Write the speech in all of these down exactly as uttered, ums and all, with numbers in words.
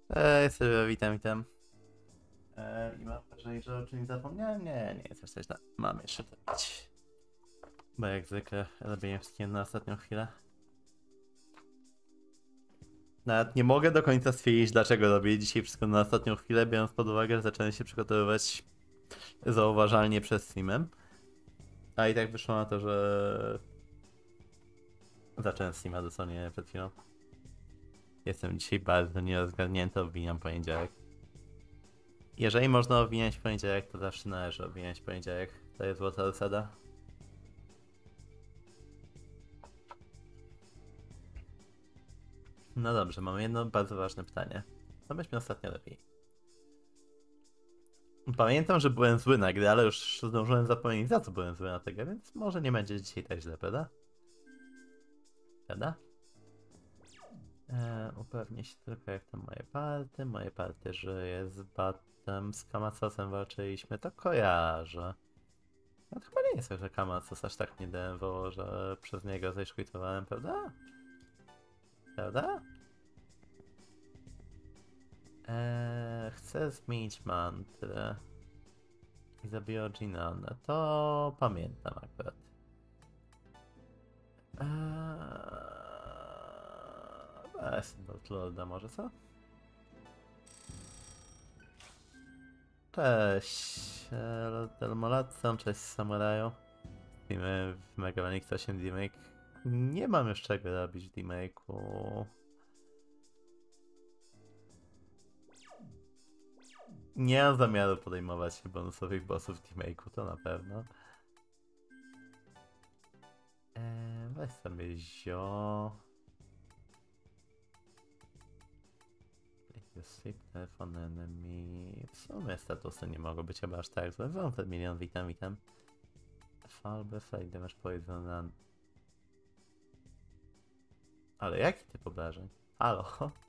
Ej, sobie witam, witam. Eee, I mam wrażenie, że o czymś zapomniałem? Nie, nie jest coś tam. Mam jeszcze to robić. Bo jak zwykle robię wszystkie na ostatnią chwilę. Nawet nie mogę do końca stwierdzić, dlaczego robię dzisiaj wszystko na ostatnią chwilę, biorąc pod uwagę, że zacząłem się przygotowywać zauważalnie przed streamem. A i tak wyszło na to, że zacząłem streama dosłownie przed chwilą. Jestem dzisiaj bardzo nierozgarnięty, obwiniam poniedziałek. Jeżeli można obwiniać poniedziałek, to zawsze należy obwiniać poniedziałek. To jest złota zasada. No dobrze, mam jedno bardzo ważne pytanie. Co byśmy ostatnio robili? Pamiętam, że byłem zły na grę, ale już zdążyłem zapomnieć, za co byłem zły na tę grę, więc może nie będzie dzisiaj tak źle, prawda? Prawda? Eee, upewnię się tylko, jak tam moje party. Moje party żyje z Batem, z Kamasosem walczyliśmy, to kojarzę. No to chyba nie jest tak, że Kamasos aż tak mnie denerwował, że przez niego zeszkwitowałem, prawda? Prawda? Eee, chcę zmienić mantrę i zabiję Ginanę. To pamiętam akurat. Eee, bez Lorda może, co? Cześć, e, Lord Delmolacon, cześć Samuraju. Widzimy w Mega Man X osiem Remake. Nie mam już czego robić w remake'u. Nie mam zamiaru podejmować się bonusowych bossów w remake'u, to na pewno. Eee, weź sobie zio. Sleep, telefon, enemy. W sumie statusy nie mogą być chyba aż tak złe. Wątek milion, witam, witam. Falby, fake damage, poison run. Ale jaki typ obrażeń? Halo?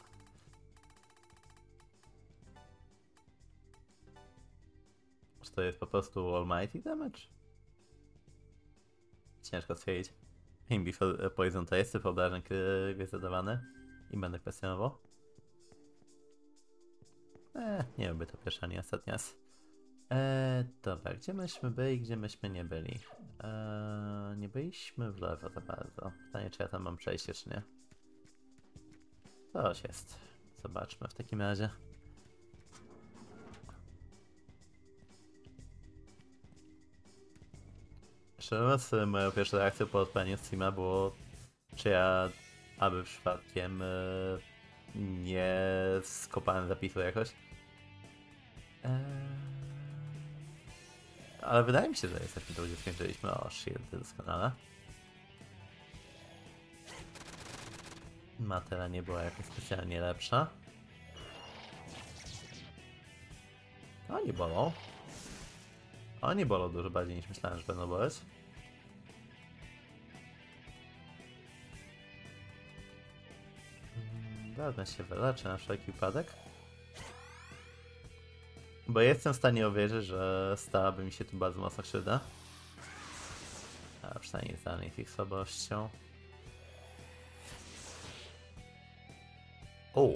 Czy to jest po prostu almighty damage? Ciężko stwierdzić. Him before poison to jest typ obrażeń, który jest zadawany. I będę kwestionował. Eee, nie wiem, by to pierwsza, nie ostatnia raz. Eee, dobra, gdzie myśmy byli, gdzie myśmy nie byli? Eee, nie byliśmy w lewo za bardzo. Pytanie, czy ja tam mam przejście, czy nie? Coś jest. Zobaczmy w takim razie. Szczerze mówiąc, moją pierwszą reakcją po odpaleniu streama było, czy ja aby przypadkiem yy, nie skopałem zapisu jakoś. Eee, ale wydaje mi się, że jesteśmy tu, gdzie skończyliśmy. O, shield, doskonale. Matera nie była jakoś specjalnie lepsza. Oni bolą. Oni bolą dużo bardziej niż myślałem, że będą boleć. Wezmę się wyleczę na wszelki wypadek. Bo jestem w stanie uwierzyć, że stałaby mi się tu bardzo mocno krzywda. A przynajmniej z danej ich słabością. O!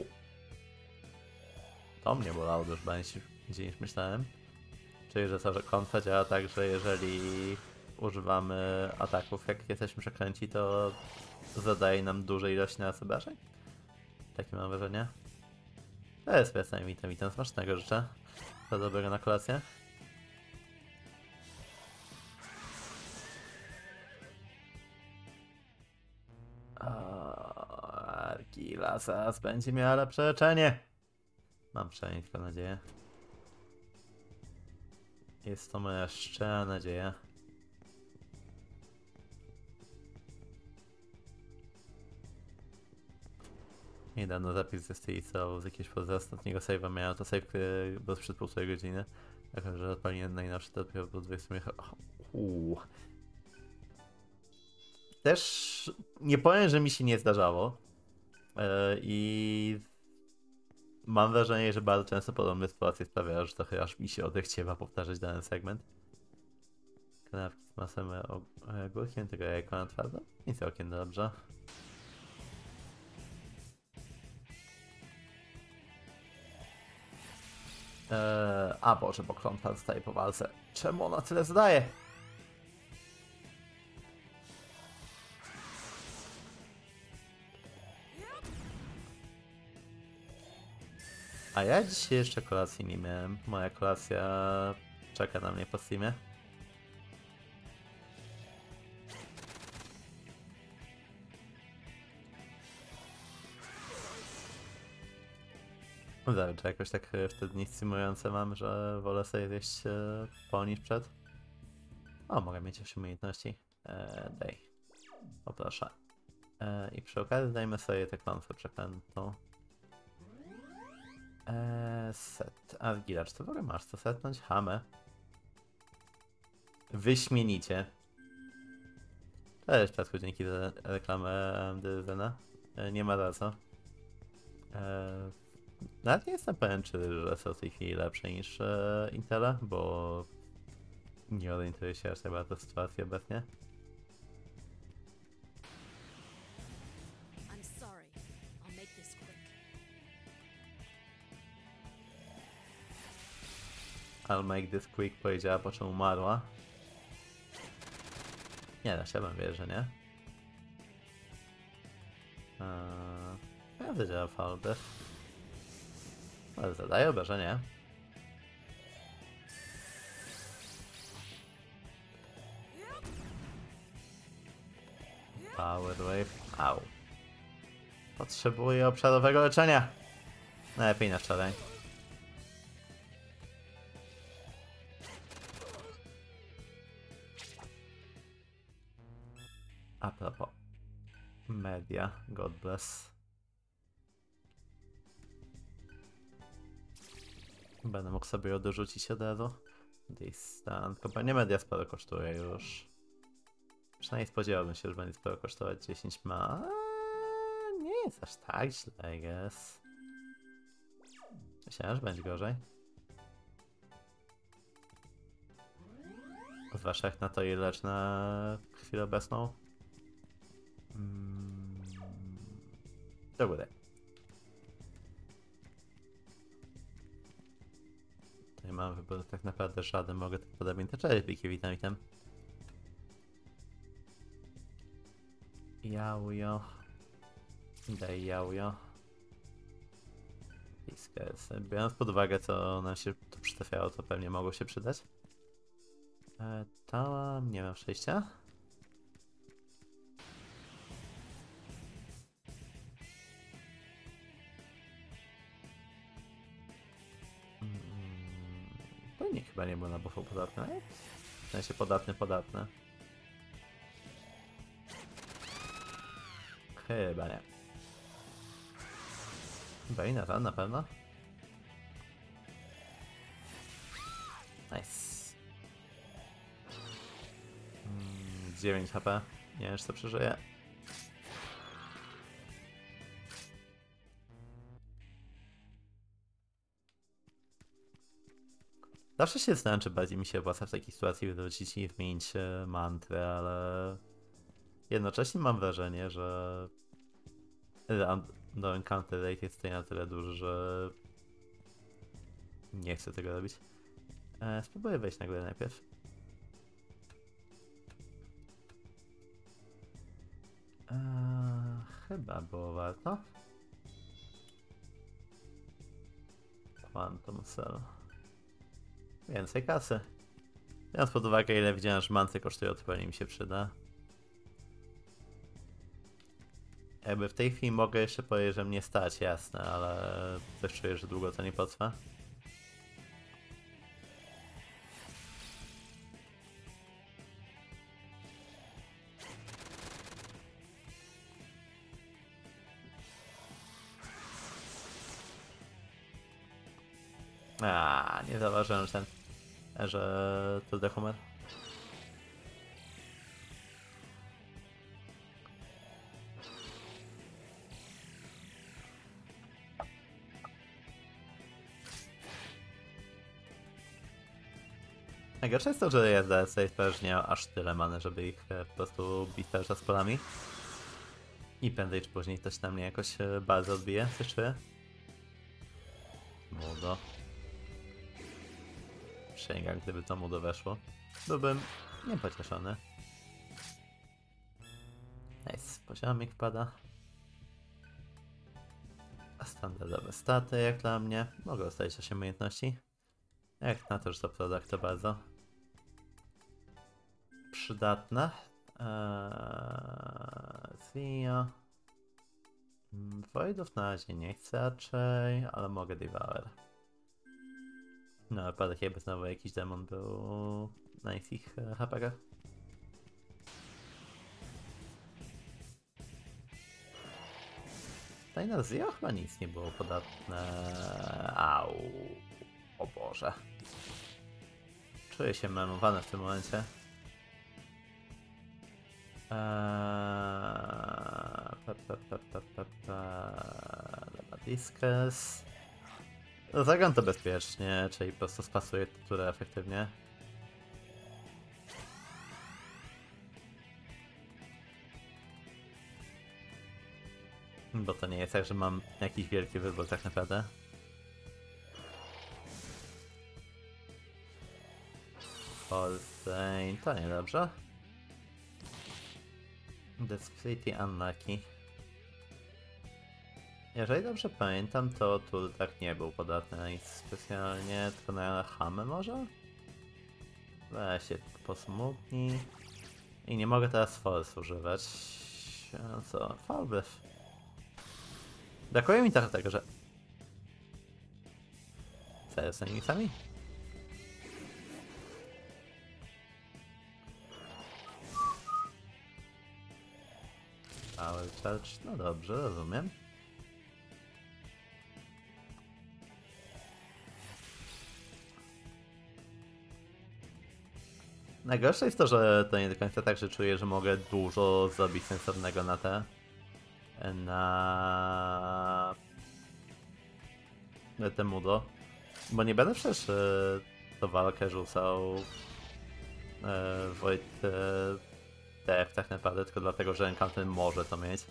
To mnie bolało dużo bardziej niż myślałem. Czyli, że to, że konfa działa tak, że jeżeli używamy ataków, jak jesteśmy przekręci, to zadaje nam duże ilości na obrażeń? Takie mam wrażenie. To jest wiosna, witam, witam, smacznego życzę. Do dobrego na kolację. Arkilasas będzie miała lepsze leczenie. Mam przynajmniej tylko nadzieję. Jest to moja szczera nadzieja. Niedawno zapis ze Stylicą z jakiegoś poza ostatniego save'a miałem to save, który był sprzed półtorej godziny. Jako, że odpaliłem najnowszy, to dopiero po dwudziestu minut. Uuu. Też nie powiem, że mi się nie zdarzało. Yy, I mam wrażenie, że bardzo często podobne sytuacje sprawiają, że trochę aż mi się odechciewa powtarzać dany segment. Kanapki z masem ogórkiem, tego jajko na twardo. I całkiem dobrze. Eee, a Boże, bo klątwa zostaje po walce. Czemu ona tyle zdaje? A ja dzisiaj jeszcze kolacji nie miałem. Moja kolacja czeka na mnie po Steamie. Zobacz, jakoś tak wtedy nic symulujące mam, że wolę sobie zjeść e, po niż przed. O, mogę mieć osiem umiejętności. E, daj. Poproszę. E, I przy okazji dajmy sobie tę klątwę przeklętą. Eee, set. Argila, czy to w ogóle masz co setnąć? Hamę. Wyśmienicie. Cześć, Piotku, dzięki za reklamę A M D Zena. E, nie ma za co. E, nawet nie jestem pewien, czy że są w tej chwili lepsze niż e, Intela, bo nie orientuję się aż tak bardzo w sytuacji obecnie. I'm sorry. I'll make this quick. I'll make this quick powiedziała, po czym umarła. Nie, no chciałbym wierzyć, że nie. Eee, ja wiedziałem fałdę. Ale zadaję obrażenie. Power Wave. Au. Potrzebuję obszarowego leczenia. Najlepiej na wczoraj. A propos. Media. God bless. Będę mógł sobie ją dorzucić od razu. Distant. Kompania Media sporo kosztuje już. Przynajmniej spodziewałbym się, że będzie sporo kosztować dziesięć ma. Eee, nie jest aż tak źle, I guess. Myślałem, że będzie gorzej. Zwłaszcza jak na to ile lecz na chwilę obecną. Mm. Do góry. Tutaj mam wybór tak naprawdę żaden, mogę tylko podobnie te cztery pliki, witam, witam. Jaujo. Daj jaujo. Diskersy. Biorąc pod uwagę, co nam się tu przytrafiało, to pewnie mogło się przydać. E, tam nie mam przejścia. Mm, to nie, chyba nie było na buffu podatne. W sensie podatny, podatne. Chyba nie. Bane, na na pewno. Nice. Mm, dziewięć H P. Nie wiem, czy to przeżyje. Zawsze się zastanawiam, czy bardziej mi się opłaca w takiej sytuacji wywrócić i wymienić e, mantrę, ale jednocześnie mam wrażenie, że no encounter rate jest tutaj na tyle duży, że nie chcę tego robić. E, spróbuję wejść na górę najpierw. E, chyba było warto. Quantum Cell. Więcej kasy. Biorąc pod uwagę, ile widziałem, że mantry kosztują, to pewnie mi się przyda. Jakby w tej chwili mogę jeszcze powiedzieć, że mnie stać, jasne, ale też czuję, że długo to nie potrwa. A, nie zauważyłem, że ten, że to dehumer. Najgorsze jest to, że jazda Safe nie miał aż tyle many, żeby ich e, po prostu bić cały czas polami. I prędzej czy później coś na mnie jakoś e, bardzo odbije, coś czuję. Młodo. przysięgam, gdyby to mu doweszło. Byłbym niepocieszony. Nice, poziomik wpada. Standardowe staty jak dla mnie. Mogę ustalić osiem umiejętności. Jak na to, że to produkt, to bardzo przydatne. Eee, Zio. Voidów na razie nie chcę raczej, ale mogę Devour. No, wypadek jakby znowu jakiś demon był na ich H P kach. Tutaj na Zio chyba nic nie było podatne. Au. O Boże. Czuję się memowany w tym momencie. Eee, pa, pa, pa, pa, pa, pa. Dobra, Discus. Zagram to bezpiecznie, czyli po prostu spasuję turę efektywnie. Bo to nie jest tak, że mam jakiś wielki wybór tak naprawdę. Holstein, to niedobrze. That's pretty unlucky. Jeżeli dobrze pamiętam, to tu tak nie był podatny na nic specjalnie, tylko na hamę może? Weź się posmutni. I nie mogę teraz force używać. No co, Falbreath. Brakuje mi trochę tego, że... Serio z animicami? Power Charge, no dobrze, rozumiem. Najgorsze jest to, że to nie do końca tak, że czuję, że mogę dużo zrobić sensownego na te... na... na te mudo. Bo nie będę przecież e, to walkę rzucał e, Void e, Death tak naprawdę, tylko dlatego, że Encounter może to mieć.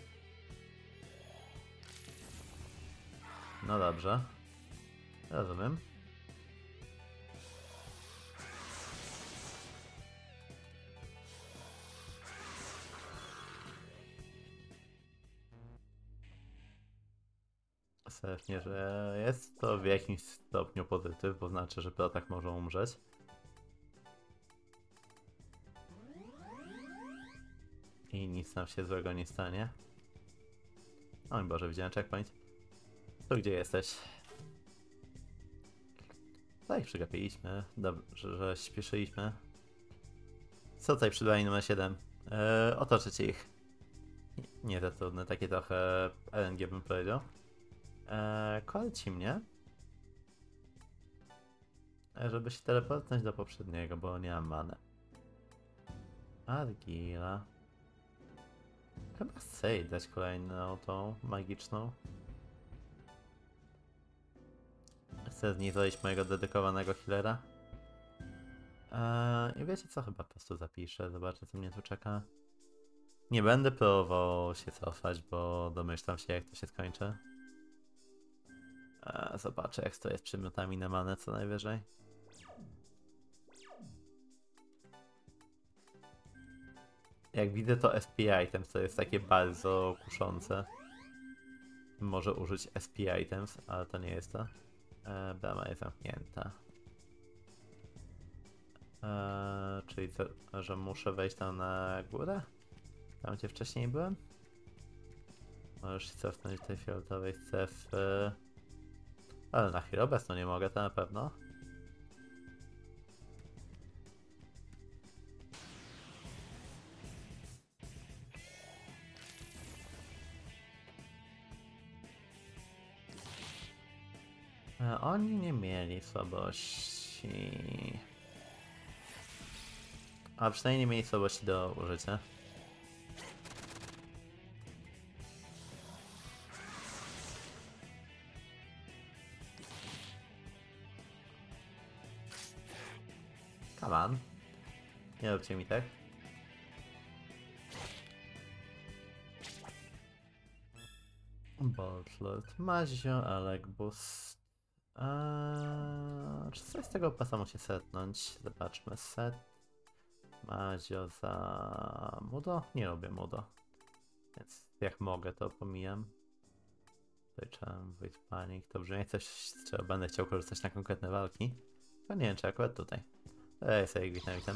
No dobrze. Rozumiem. Serdecznie, że jest to w jakimś stopniu pozytyw, bo znaczy, że protak może umrzeć. I nic nam się złego nie stanie. O mój Boże, widziałem checkpoint. To gdzie jesteś? Tak, przegapiliśmy. Dobrze, że śpieszyliśmy. Co tutaj przy dłoni numer siedem? Eee, otoczyć ich. Nie, nie za trudne, takie trochę R N G bym powiedział. Eee, kolci mnie. Żeby się teleportnąć do poprzedniego, bo nie mam many. Argila. Chyba chcę dać kolejną tą magiczną. Chcę zniwelować mojego dedykowanego healera. Eee, I wiecie co? Chyba po prostu zapiszę, zobaczę co mnie tu czeka. Nie będę próbował się cofać, bo domyślam się jak to się skończy. Eee, zobaczę jak to jest przedmiotami na manę co najwyżej. Jak widzę to S P items, to jest takie bardzo kuszące. Może użyć S P items, ale to nie jest to. Eee, brama jest zamknięta. Eee, czyli to, że muszę wejść tam na górę? Tam gdzie wcześniej byłem? Możesz się cofnąć do tej fioletowej strefy. Ale na chwilę obecną nie mogę, to na pewno. E, oni nie mieli słabości. A przynajmniej nie mieli słabości do użycia. Come on. Nie róbcie mi tak. Boltlord, Mazio, Alek, Boost. Eee, czy coś z tego pasa musi setnąć? Zobaczmy, set. Mazio za Mudo? Nie lubię Mudo. Więc jak mogę, to pomijam. Tutaj trzeba Void Panic. To brzmi jak coś, z czego będę chciał korzystać na konkretne walki. To nie wiem, czy akurat tutaj. Ej, sobie gdzieś tam.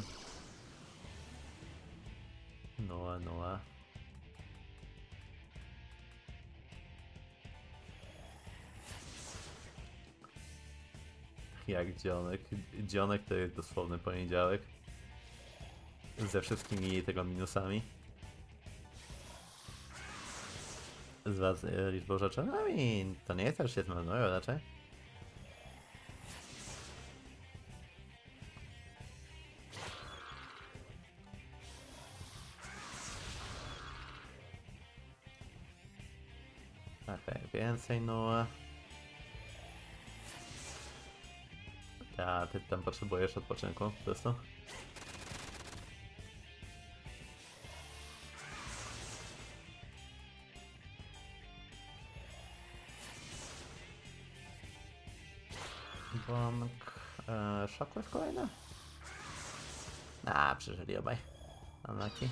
Noa, noa. Jak dzionek. Dzionek to jest dosłowny poniedziałek. Ze wszystkimi tego minusami. Z was e, liczbą rzeczy. No i to nie jest też się zmarnują raczej. Okej, okay, więcej no. Ja, ty tam potrzebujesz odpoczynku po prostu. Bąk... Eee, Shockwave kolejne? A, przeżyli obaj. Unlucky.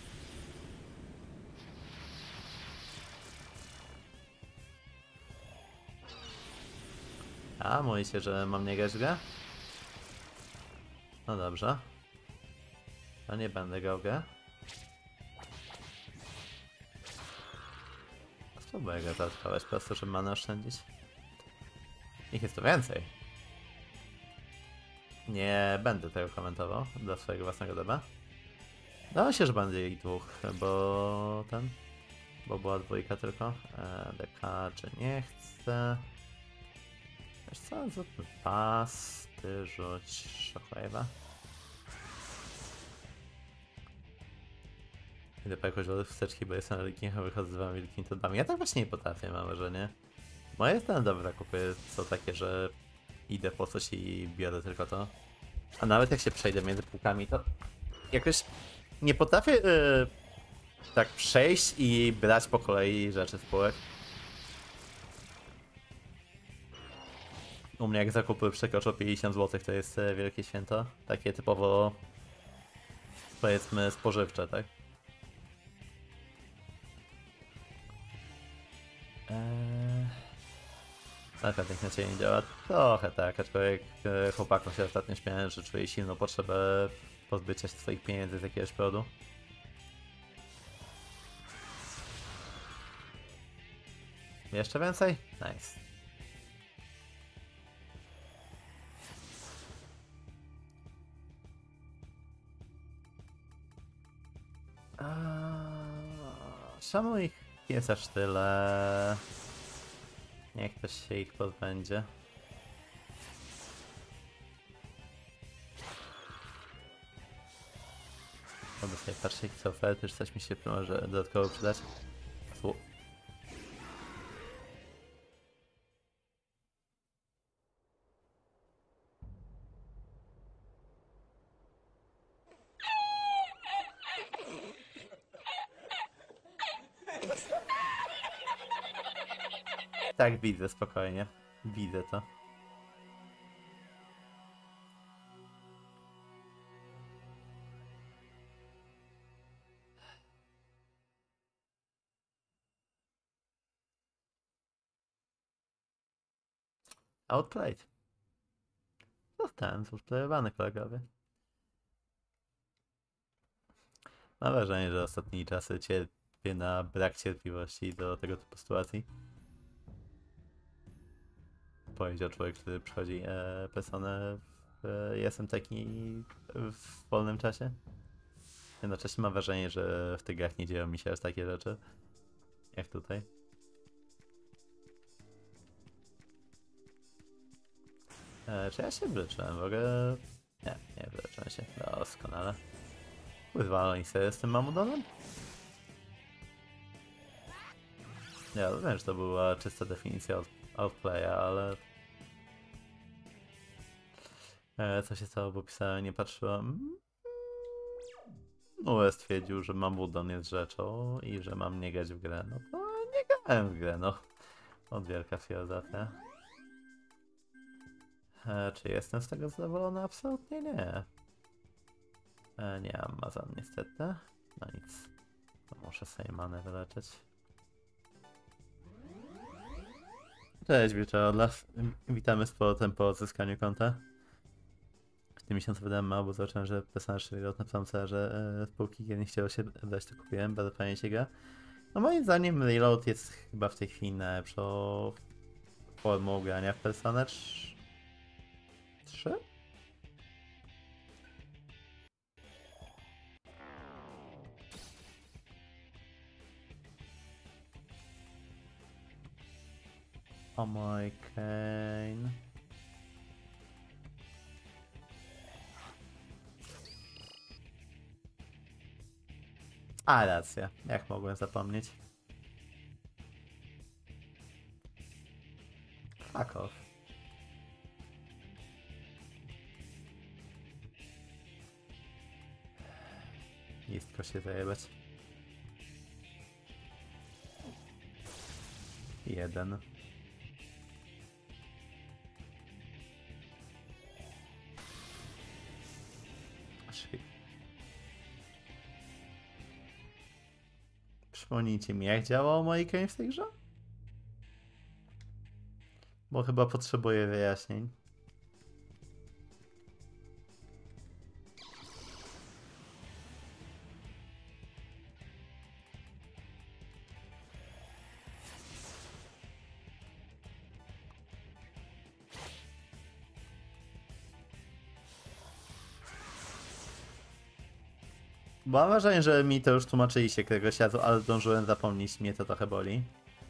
A, mówi się, że mam nie grać w grę? No dobrze. To nie będę grał w grę. Spróbuję go zaatakować po prostu, żeby manę oszczędzić. Ich jest to więcej. Nie będę tego komentował dla swojego własnego deba. Dało się, że będzie ich dwóch, bo ten... Bo była dwójka tylko. E, D K czy nie chcę. Wiesz co, zróbmy pas, ty rzuć Shockwave'a. Idę po jakąś wodę wsteczki, bo jestem wielkim, a wychodzę z dwoma wielkimi todami. Ja tak właśnie nie potrafię, mam wrażenie. Moje standardowe zakupy są takie, że idę po coś i biorę tylko to. A nawet jak się przejdę między półkami, to jakoś nie potrafię yy, tak przejść i brać po kolei rzeczy z półek. U mnie jak zakupy przekroczą pięćdziesiąt złotych, to jest e, wielkie święto. Takie typowo, powiedzmy, spożywcze, tak? Eee... Taka tak na ciebie nie działa. Trochę tak, aczkolwiek e, chłopakom się ostatnio śmiałem, że czuję silną potrzebę pozbycia się swoich pieniędzy z jakiegoś powodu. Jeszcze więcej? Nice. Czemu ich jest aż tyle? Niech ktoś się ich pozbędzie. Mogę sobie patrzeć co oferty, czy coś mi się może dodatkowo przydać. Fu. Tak, widzę, spokojnie. Widzę to. Outplayed. Zostałem zusplayowany, kolegowie. Mam wrażenie, że ostatnie czasy cierpię na brak cierpliwości do tego typu sytuacji. Powiedział człowiek, który przychodzi e, personę w e, jestem taki w wolnym czasie. Jednocześnie mam wrażenie, że w tych grach nie dzieją mi się aż takie rzeczy jak tutaj. E, czy ja się wyleczyłem w ogóle? Nie, nie wyleczyłem się. Doskonale. Wywalą sobie z tym Mamudonem? Ja wiem, że to była czysta definicja out outplaya, ale... E, co się stało, bo pisałem, nie patrzyłem. No, stwierdził, że Mamudon jest rzeczą i że mam nie grać w grę. No to nie grałem w grę, no. Od wielka filozofia. E, czy jestem z tego zadowolony? Absolutnie nie. E, nie mam Amazon niestety. No nic. Muszę sobie manę wyleczyć. Cześć Wilczorlas. Witamy z powrotem po odzyskaniu konta. W tym miesiącu wydałem mało, bo zobaczyłem, że personaż Reload na samym serwerze e, spółki, kiedy nie chciało się dać, to kupiłem. Bardzo fajnie się gra. No moim zdaniem Reload jest chyba w tej chwili najlepszą formą grania w Personę trzy? O mój Kane. A, racja. Jak mogłem zapomnieć? Fuck off. Istko się zajebać. Jeden. Shit. Przypomnijcie mi, jak działało moje Kane w tej grze? Bo chyba potrzebuję wyjaśnień. Bo mam wrażenie, że mi to już tłumaczyliście któregoś razu, ale zdążyłem zapomnieć, mnie to trochę boli.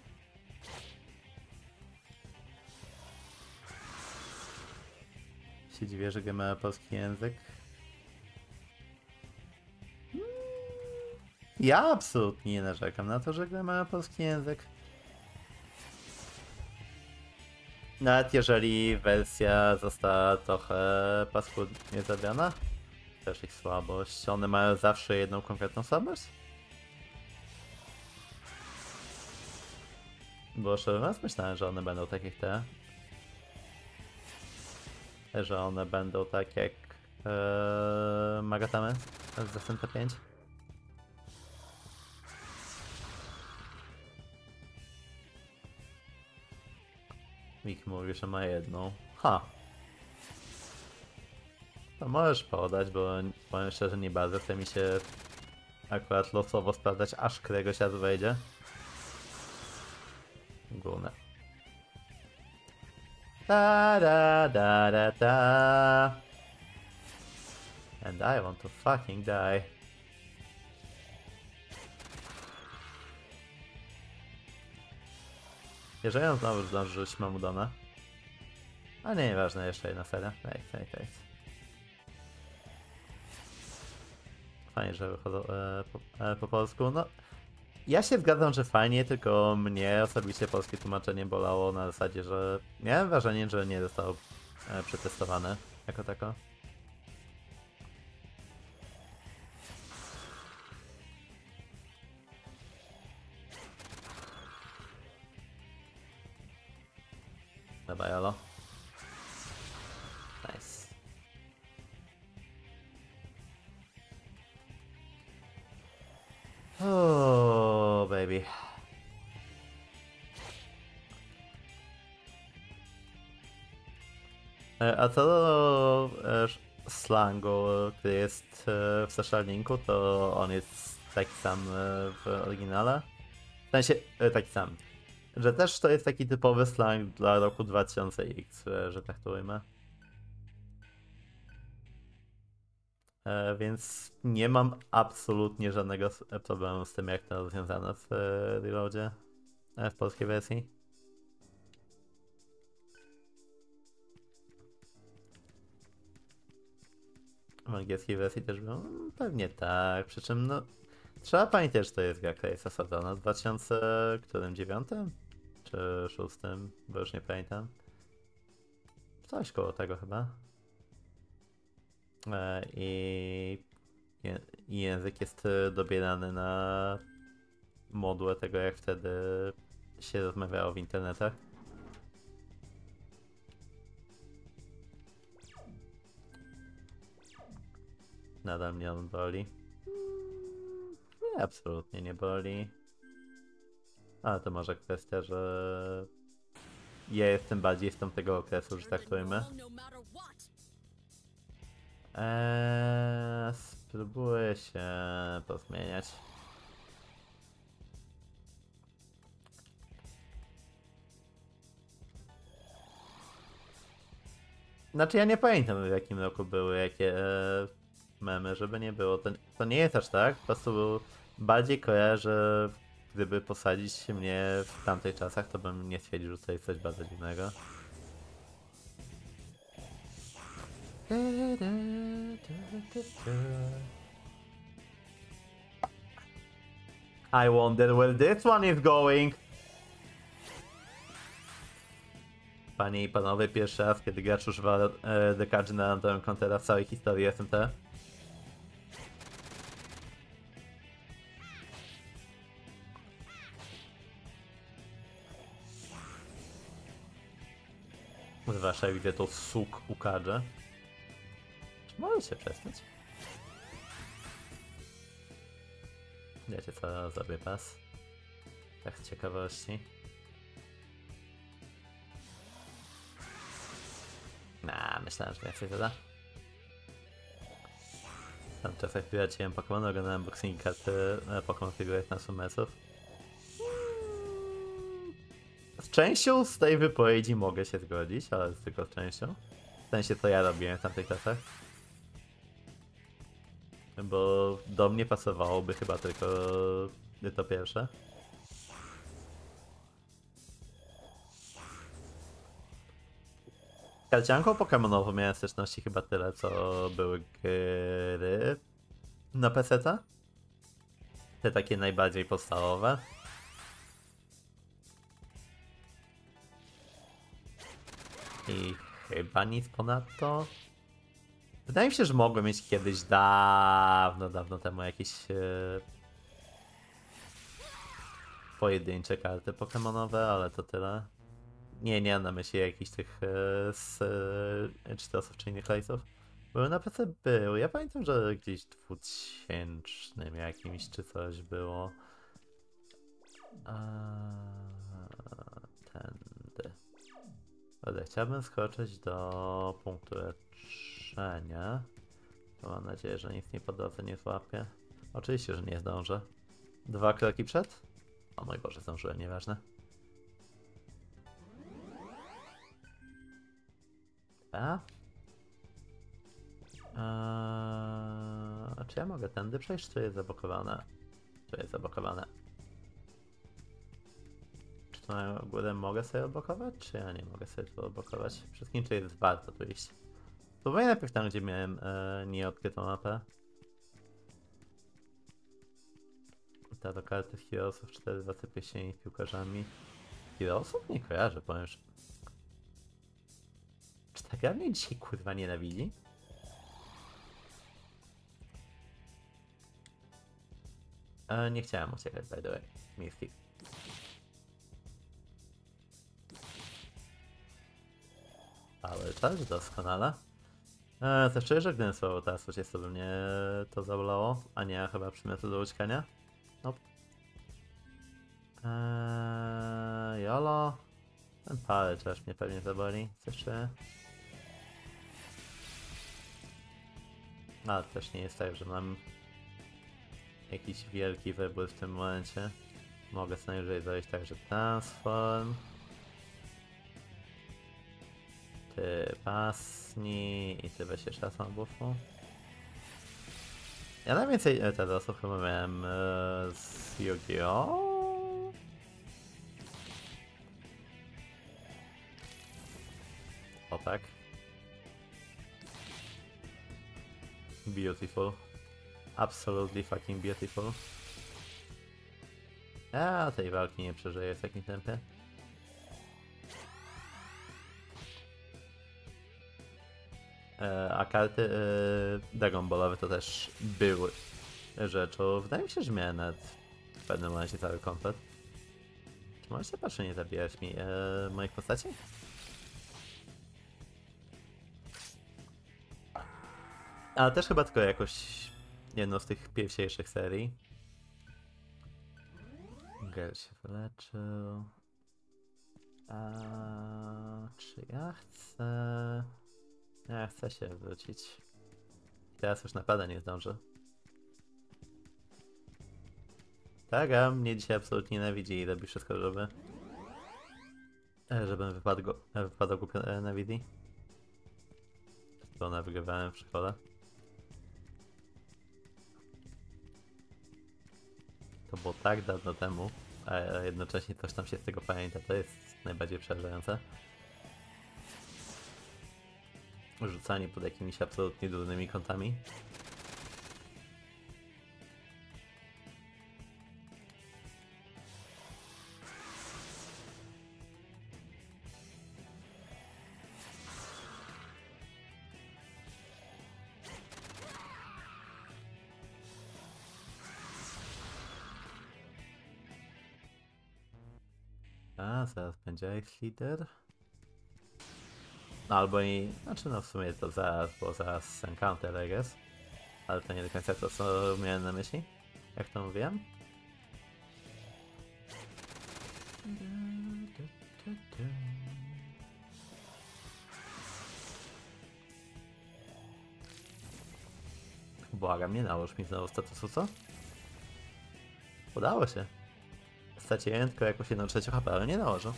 Się dziwię, że gra ma polski język. Hmm. Ja absolutnie nie narzekam na to, że gra ma polski język. Nawet jeżeli wersja została trochę paskudnie zrobiona. Też ich słabość. One mają zawsze jedną konkretną słabość? Bo szczerze mówiąc myślałem, że one będą tak jak te. Że one będą tak jak ee, Magatame z S M T pięć. Mik mówi, że ma jedną. Ha! To możesz podać, bo powiem szczerze, nie bardzo chce mi się akurat losowo sprawdzać, aż któregoś razu wejdzie. Główne. Da da da da da. And I want to fucking die. Jeżeli on znowu zdąży rzucić Mamudona. A nie, nieważne, jeszcze jedna seria. Wait, wait, wait. Fajnie, że wychodzą e, po, e, po polsku. No, ja się zgadzam, że fajnie, tylko mnie osobiście polskie tłumaczenie bolało na zasadzie, że miałem wrażenie, że nie zostało e, przetestowane jako tako. Dobra, jolo. Nice. Oh, baby. E, A co do e, slangu, który jest e, w social linku, to on jest taki sam e, w oryginale. W sensie e, taki sam. Że też to jest taki typowy slang dla roku dwa tysiące X, że, że tak to ujmę. E, więc nie mam absolutnie żadnego s- problemu z tym, jak to rozwiązano w e, Reloadzie, e, w polskiej wersji. W angielskiej wersji też było? Mm, pewnie tak, przy czym no... Trzeba pamiętać, że to jest gra, która jest osadzona w dwa tysiące dziewiątym czy szóstym, bo już nie pamiętam. Coś koło tego chyba. E, I, je- I język jest e, dobierany na modłę tego, jak wtedy się rozmawiało w internetach. Nadal mnie on boli. Nie, absolutnie nie boli. Ale to może kwestia, że ja jestem bardziej z tamtego okresu, że tak powiem. No matter what. Eee, spróbuję się pozmieniać. Znaczy ja nie pamiętam w jakim roku były jakie e, memy, żeby nie było. To, to nie jest aż tak, po prostu bardziej kojarzę, gdyby posadzić mnie w tamtych czasach, to bym nie stwierdził, że to jest coś bardzo dziwnego. I wonder where this one is going. Panie i panowie, pierwszy raz, kiedy gracz używa e, dekarzy na randomem countera w całej historii S M T. Zwłaszcza jak widzę to suk ukaże. Czy może się przestać? Wiecie co, zrobię pas. Tak z ciekawości. Nah, myślałem, że więcej zada. Tam czasach piraciłem Pokémon, oglądałem unboxing karty Pokémon figurek na sumeców. Z częścią z tej wypowiedzi mogę się zgodzić, ale tylko z częścią. W sensie co ja robiłem w tamtych czasach. Bo do mnie pasowałoby chyba tylko to pierwsze. Karcianką pokemonową miałem styczności chyba tyle, co były gry na peseta. Te takie najbardziej podstawowe. I chyba nic ponadto. Wydaje mi się, że mogłem mieć kiedyś dawno, dawno temu jakieś e, pojedyncze karty pokemonowe, ale to tyle. Nie, nie mam na myśli jakichś tych e, z e, czterosów czy innych lejsów. Były na P C były. Ja pamiętam, że gdzieś dwutysięcznym jakimś czy coś było. A, tędy. Ale chciałbym skoczyć do punktu leczenia. To mam nadzieję, że nic nie po drodze nie złapie. Oczywiście, że nie zdążę. Dwa kroki przed? O mój Boże, zdążyłem, nieważne. A? Eee, czy ja mogę tędy przejść, czy jest zablokowane? Czy jest zablokowane? Czy to na górę mogę sobie odblokować, czy ja nie mogę sobie tu odblokować? Wszystkim, czy jest warto tu iść? Spróbuję najpierw tam, gdzie miałem e, nieodkrytą mapę. Ta do karty Heroesów, cztery dwa pieśni piłkarzami. Heroesów? Nie kojarzę, powiem. Że... Czy ta gra mnie dzisiaj kurwa nienawidzi? E, nie chciałem uciekać, by the way. Miejski. Ale czas, doskonale. E, to szczerze, że gdybym słowo teraz jest, to by mnie to zabolało, a nie chyba przymiotu do uciekania. Nope. Eee, jolo. Ten palec aż mnie pewnie zaboli. Coś czuję. Ale też nie jest tak, że mam jakiś wielki wybór w tym momencie. Mogę co najwyżej zrobić także transform. Ty pasni i ty weź jeszcze raz mam buffu. Ja najwięcej teraz chyba miałem e, z Yu-Gi-Oh! O tak. Beautiful. Absolutely fucking beautiful. A tej walki nie przeżyję w takim tempie. E, a karty e, Dragon Ballowe to też były rzeczą. Wydaje mi się, że miałem nawet w pewnym momencie cały komplet. Czy możesz się proszę nie zabijać mi e, moich postaci? Ale też chyba tylko jakoś jedno z tych pierwszych serii. Gel się wyleczył. A czy ja chcę... Ja chcę się wrócić. Teraz już naprawdę nie zdążę. Taga mnie dzisiaj absolutnie nienawidzi i robi wszystko, żeby... e, Żebym wypadł, go, e, wypadał głupio e, na widzi. To ona wygrywałem w szkole. To było tak dawno temu, a jednocześnie coś tam się z tego pamięta. To jest najbardziej przerażające. Rzucanie pod jakimiś absolutnie durnymi kątami. A, zaraz będzie Ice Leader. No albo i... Znaczy no w sumie to zaraz, bo zaraz Encounter, I guess. Ale to nie do końca to, co miałem na myśli. Jak to mówiłem? Błagam, nie nałoż mi znowu statusu, co? Udało się. Straciłem tylko jakąś jedną trzecią H P, ale nie nałożył.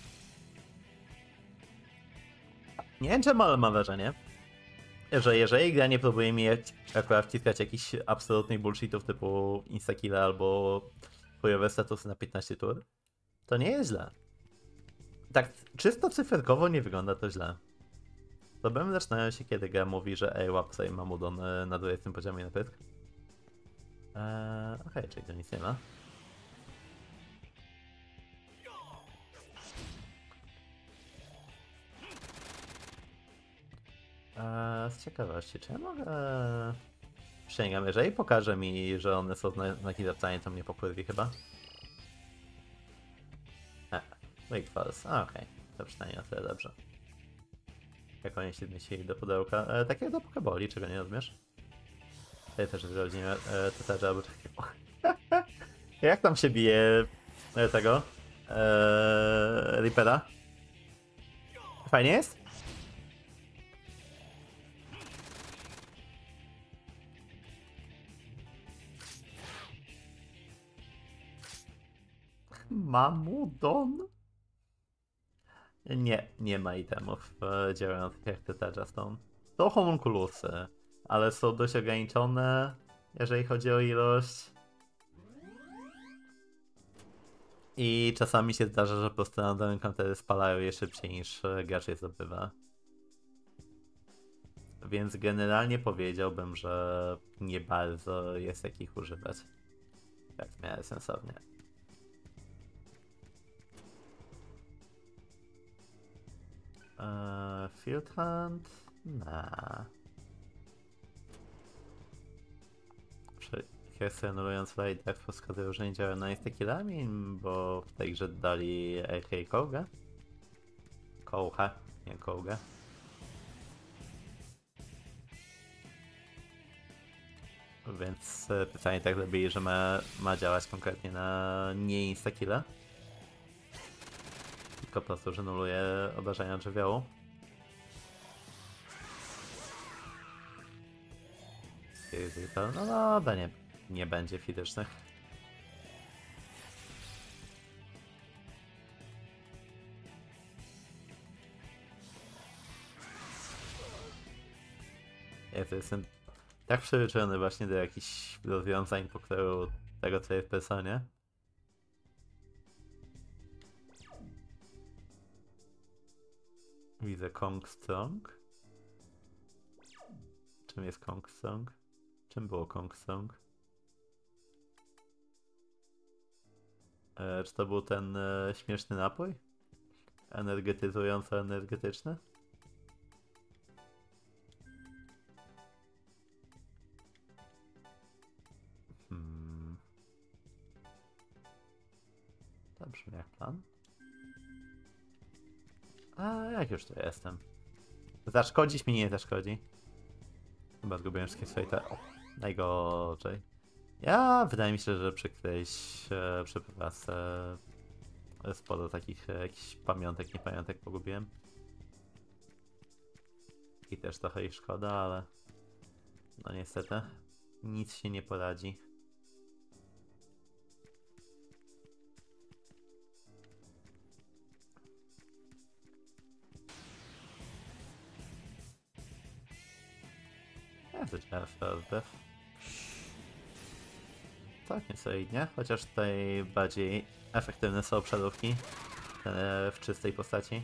Nie wiem czemu, ale mam wrażenie, że jeżeli gra nie próbuje mi akurat wciskać jakichś absolutnych bullshitów typu instakill albo chujowe statusy na piętnaście tur, to nie jest źle. Tak czysto cyferkowo nie wygląda to źle. Problemy zaczynają się, kiedy gra mówi, że ej, łap sobie Mamudon na dwudziestym poziomie na pysk. Eee, Okej, okay, czyli to nic nie ma. Eee, z ciekawości, czy ja mogę... Przysięgam, jeżeli pokaże mi, że one są na, na kidapcanie, to mnie pokurwi chyba. E, wait false, a okej, okay. To przynajmniej o tyle dobrze. Jak oni się zmieścili do pudełka. E, takiego do pokeboli, czego nie rozumiesz? Ja też wyrodzimy e, to też albo takiego. Jak tam się bije e, tego? E, Reapera? Fajnie jest? Mamudon? Nie, nie ma itemów e, działających jak te Tedgestone. To homunculusy, ale są dość ograniczone, jeżeli chodzi o ilość. I czasami się zdarza, że po prostu random encountery spalają je szybciej niż gracz je zdobywa. Więc generalnie powiedziałbym, że nie bardzo jest jak ich używać. Tak w miarę sensownie. Eee, Field Hunt? Nah. Kwestionując Light Death wskazują, że nie działa na instakillami, bo w tej grze dali A K Kołgę. Kołcha, nie Kołgę. Więc pytanie tak zrobili, że ma, ma działać konkretnie na nie instakilla. Tylko po prostu, że nuluje obrażenia od żywiołu. No dobra, nie, nie będzie fizycznych. Ja to jestem tak przyzwyczajony właśnie do jakichś rozwiązań, po którą tego co jest w personie. Widzę Kong Strong. Czym jest Kong Strong? Czym było Kong Strong? E, czy to był ten e, śmieszny napój? Energetyzująco energetyczny? Hmm. To brzmi jak plan. A jak już tu jestem? Zaszkodzić mi nie zaszkodzi. Chyba zgubiłem wszystkie swoje te... O, najgorzej. Ja, wydaje mi się, że przy którejś e, przeprowadzce sporo takich e, jakichś pamiątek, nie pamiątek pogubiłem. I też trochę ich szkoda, ale no niestety nic się nie poradzi. Ja zacząłem rozbew. Całkiem solidnie, chociaż tutaj bardziej efektywne są obszarówki e, w czystej postaci.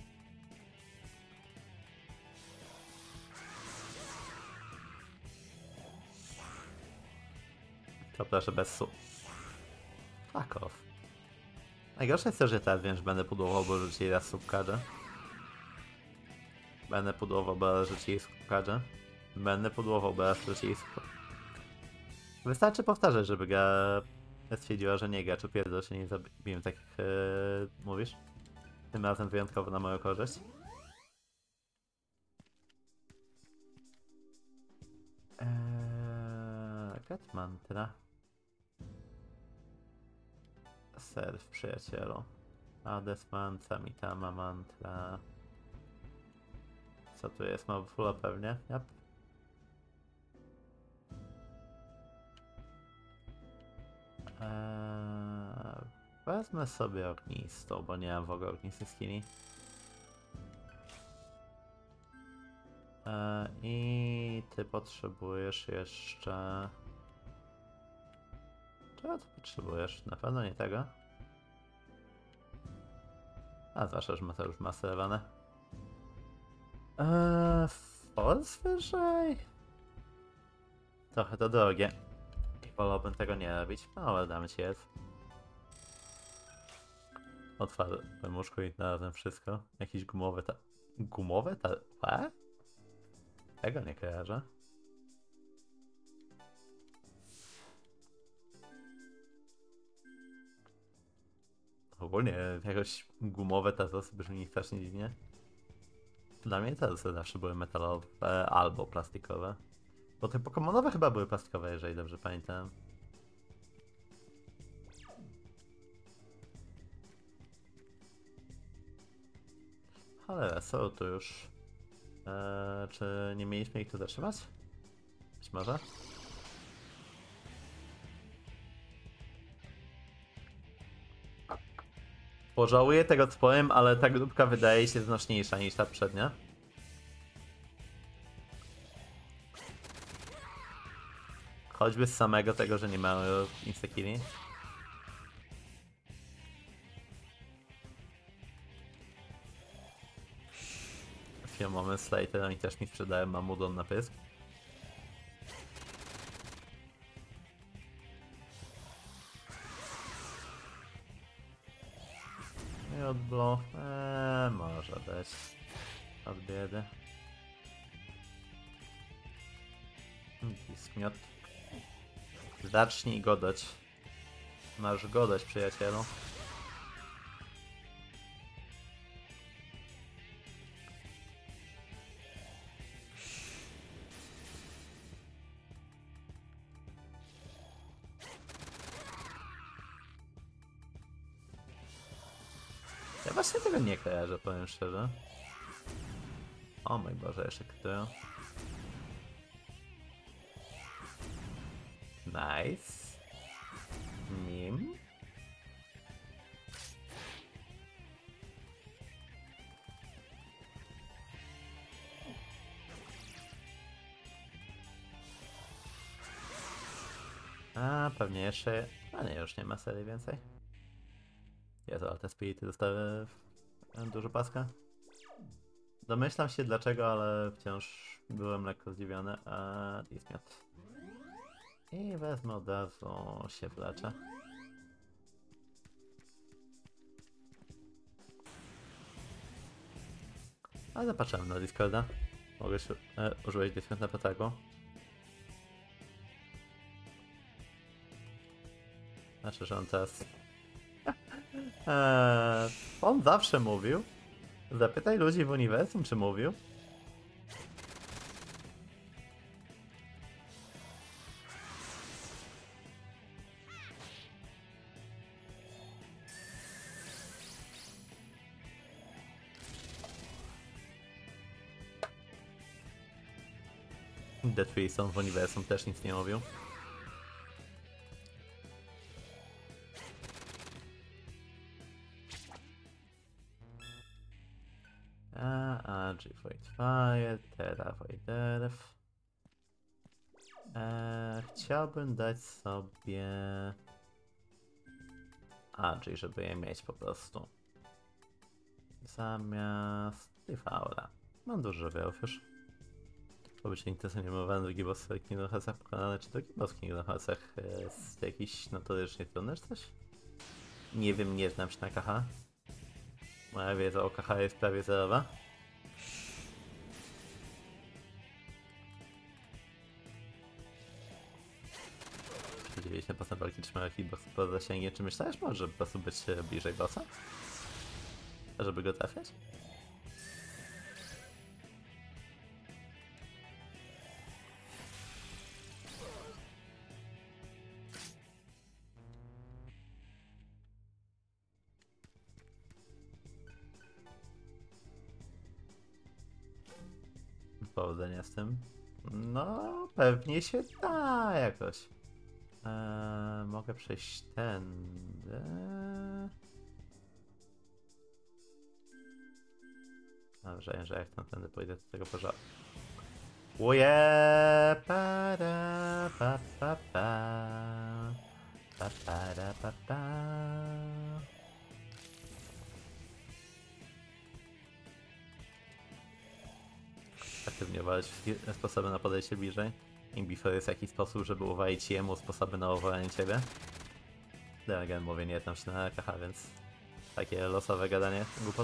To proszę bez su... Fuck off. Najgorsze jest to, że teraz wiem, że będę pudłował, bo rzuci raz subkarze. Będę pudłował, bo rzuci subkarze. Będę pudłował, bo raz rzuci subkarze. Wystarczy powtarzać, żeby gra stwierdziła, że nie gra, czy pierdol się nie zabiłem, tak jak yy, mówisz. Tym razem wyjątkowo na moją korzyść. Eee, Get mantra. Surf, przyjacielu. Ades mantra, Mitama mantra. Co tu jest? Mobfula pewnie? Yep. Eee, wezmę sobie ognistą, bo nie mam w ogóle ognistych skilli. Eee, I ty potrzebujesz jeszcze... Czego ty potrzebujesz? Na pewno nie tego. A zwłaszcza, że ma to już maserowane. Eee, Force wyżej? Trochę to drogie. I wolałbym tego nie robić, no ale damy ci jest. Otwarłem łóżko i znalazłem wszystko. Jakieś gumowe ta... Gumowe ta... What? Tego nie kojarzę. Ogólnie jakoś gumowe tazosy brzmi strasznie dziwnie. Dla mnie tazosy zawsze były metalowe albo plastikowe. Bo te pokemonowe chyba były plastikowe, jeżeli dobrze pamiętam. Ale są tu już. Eee, czy nie mieliśmy ich tu zatrzymać? Być może? Pożałuję tego, co powiem, ale ta grupka wydaje się znośniejsza niż ta poprzednia. Choćby z samego tego, że nie mamy instakilli. Chwilę moment, Slater, oni też mi sprzedają Mamudon na pysk. I odblo... Eee, może być. Od biedy. Skmiot. Zacznij godać. Masz godać, przyjacielu. Ja właśnie tego nie kojarzę, powiem szczerze. O mój Boże, jeszcze kto? Nice. Nim. A, pewnie jeszcze... A nie, już nie ma serii więcej. Jezu, ale te spirity dostały dużo paska. Domyślam się dlaczego, ale wciąż byłem lekko zdziwiony. A, Dismiot. I wezmę od razu się wleczę. A zapatrzyłem na Discorda. Mogę się e, używać Discord na pataku. Znaczy, że on teraz... eee, on zawsze mówił. Zapytaj ludzi w uniwersum, czy mówił. Death Wilson w uniwersum też nic nie mówił. A, a, G Void Fire, Terra Void Earth. Eee, chciałbym dać sobie Agi, żeby je mieć po prostu. Zamiast Defaura. Mam dużo żywiołów już. Obycznie intensywnie mówiłem, drugi boss w Kingdom Heartsach pokonany, czy drugi boss w Kingdom Heartsach jest jakiś notorycznie trudny, czy coś? Nie wiem, nie znam się na K H. Moja wiedza o K H jest prawie zerowa. Przedziwiliśmy postęp walki trzymał hitbox poza zasięgiem. Czy myślałeś może po prostu być bliżej bossa? Żeby go trafiać? Powodzenia z tym. No, pewnie się da jakoś. Eee, mogę przejść tędy. Dobrze, że jak tam tędy pójdę, to tego pożałuję. Uje, para, pa, pa, pa. Pa, para, pa, pa. Aktywnie walczyć sposoby na podejście bliżej. Imbifer jest jakiś sposób, żeby uwalić jemu sposoby na uwalenie ciebie. Again, mówię, nie znam się na K H, więc takie losowe gadanie głupot.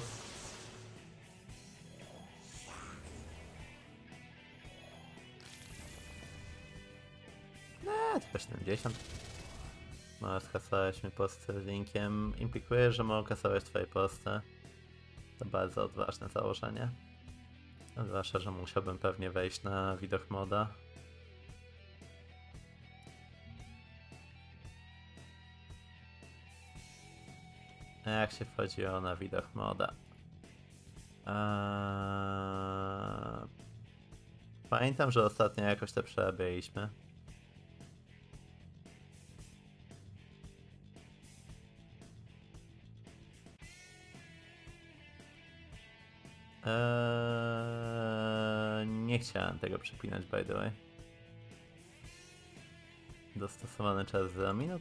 Eee, tylko siedemdziesiąt. No, skasowałeś mi posty z linkiem. Implikuje, że mogę kasować twoje posty. To bardzo odważne założenie. Zwłaszcza, że musiałbym pewnie wejść na widok moda. A jak się wchodziło na widok moda? Eee... Pamiętam, że ostatnio jakoś to przerobiliśmy. Eee, nie chciałem tego przypinać, by the way. Dostosowany czas za minut.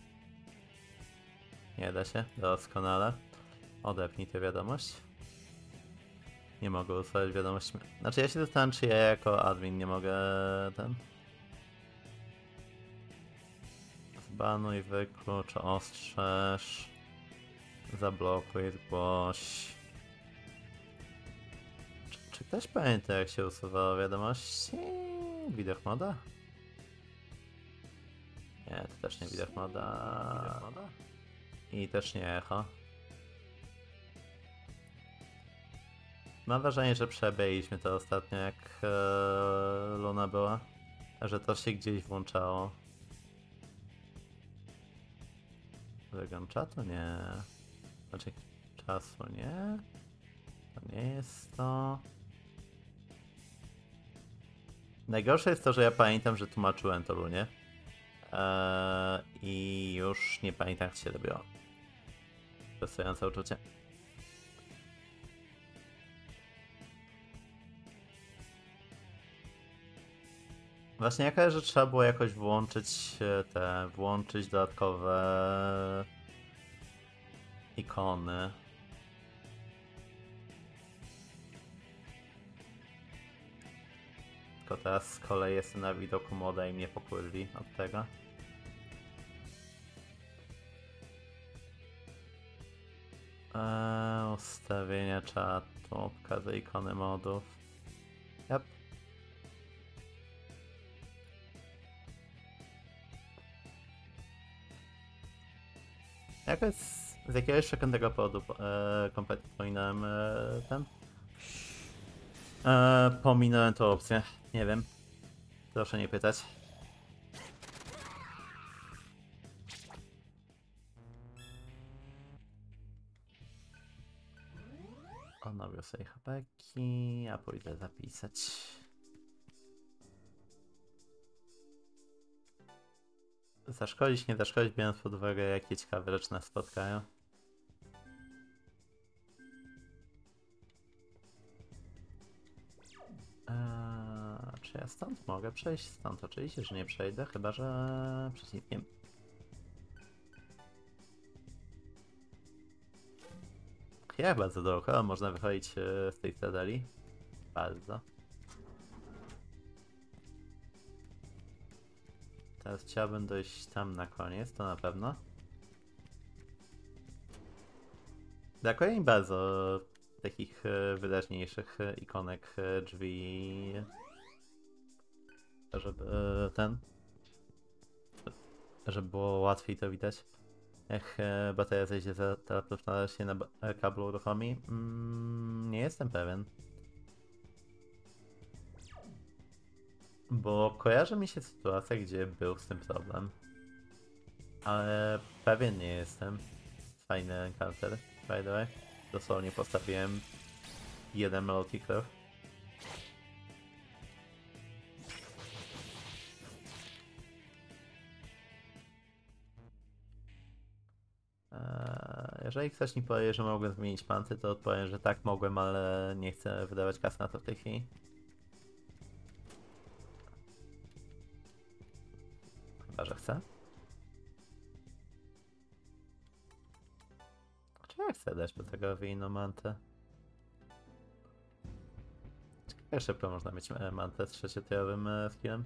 Nie da się, doskonale. Odepnij tę wiadomość. Nie mogę usłyszeć wiadomości. Znaczy ja się zastanawiam, czy ja jako admin nie mogę ten... Zbanuj, wyklucz, ostrzeż. Zablokuj, zgłoś. Czy, czy ktoś pamięta, jak się usuwało wiadomości? Widok moda? Nie, to też nie widok moda. I też nie echo. Mam wrażenie, że przebyliśmy to ostatnio, jak e, Luna była. Że to się gdzieś włączało. Wygląd czatu? Nie. Znaczy czasu? Nie. To nie jest to. Najgorsze jest to, że ja pamiętam, że tłumaczyłem to Lunie. Eee, I już nie pamiętam, jak się robiło. Stresujące uczucie. Właśnie jaka, że trzeba było jakoś włączyć te, włączyć dodatkowe ikony. Tylko teraz z kolei jestem na widoku moda i mnie popłynęli od tego. Eee, ustawienia czatu, pokazy ikony modów. Yep. Jakoś z, z jakiegoś przekrętnego powodu e, kompletnie pominąłem e, ten. E, pominąłem tą opcję. Nie wiem. Proszę nie pytać. Odnowił sobie hapeki, a pójdę zapisać. zaszkodzić, nie zaszkodzić, biorąc pod uwagę, jakie ciekawe rzeczy nas spotkają. Eee, czy ja stąd mogę przejść? Stąd oczywiście, że nie przejdę, chyba że przeciwnie. Ja bardzo dookoła można wychodzić e, z tej cedeli. Bardzo. Teraz chciałbym dojść tam na koniec, to na pewno. Brakuje mi bardzo takich e, wyraźniejszych e, ikonek e, drzwi, żeby e, ten, żeby było łatwiej to widać. Jak e, bateria zejdzie za teleportowana się na ba- e, kablu uruchomi? Mm, nie jestem pewien. Bo kojarzy mi się sytuacja, gdzie był z tym problem. Ale pewien nie jestem. Fajny encounter, by the way. Dosłownie postawiłem jeden melody curve. Eee, jeżeli ktoś mi powie, że mogłem zmienić panty, to odpowiem, że tak mogłem, ale nie chcę wydawać kasy na to w tej chwili. Chyba, że chcę. Czy ja chcę dać do tego inną mantę? Jak szybko można mieć e, mantę z trzeciotyjowym e, skillem?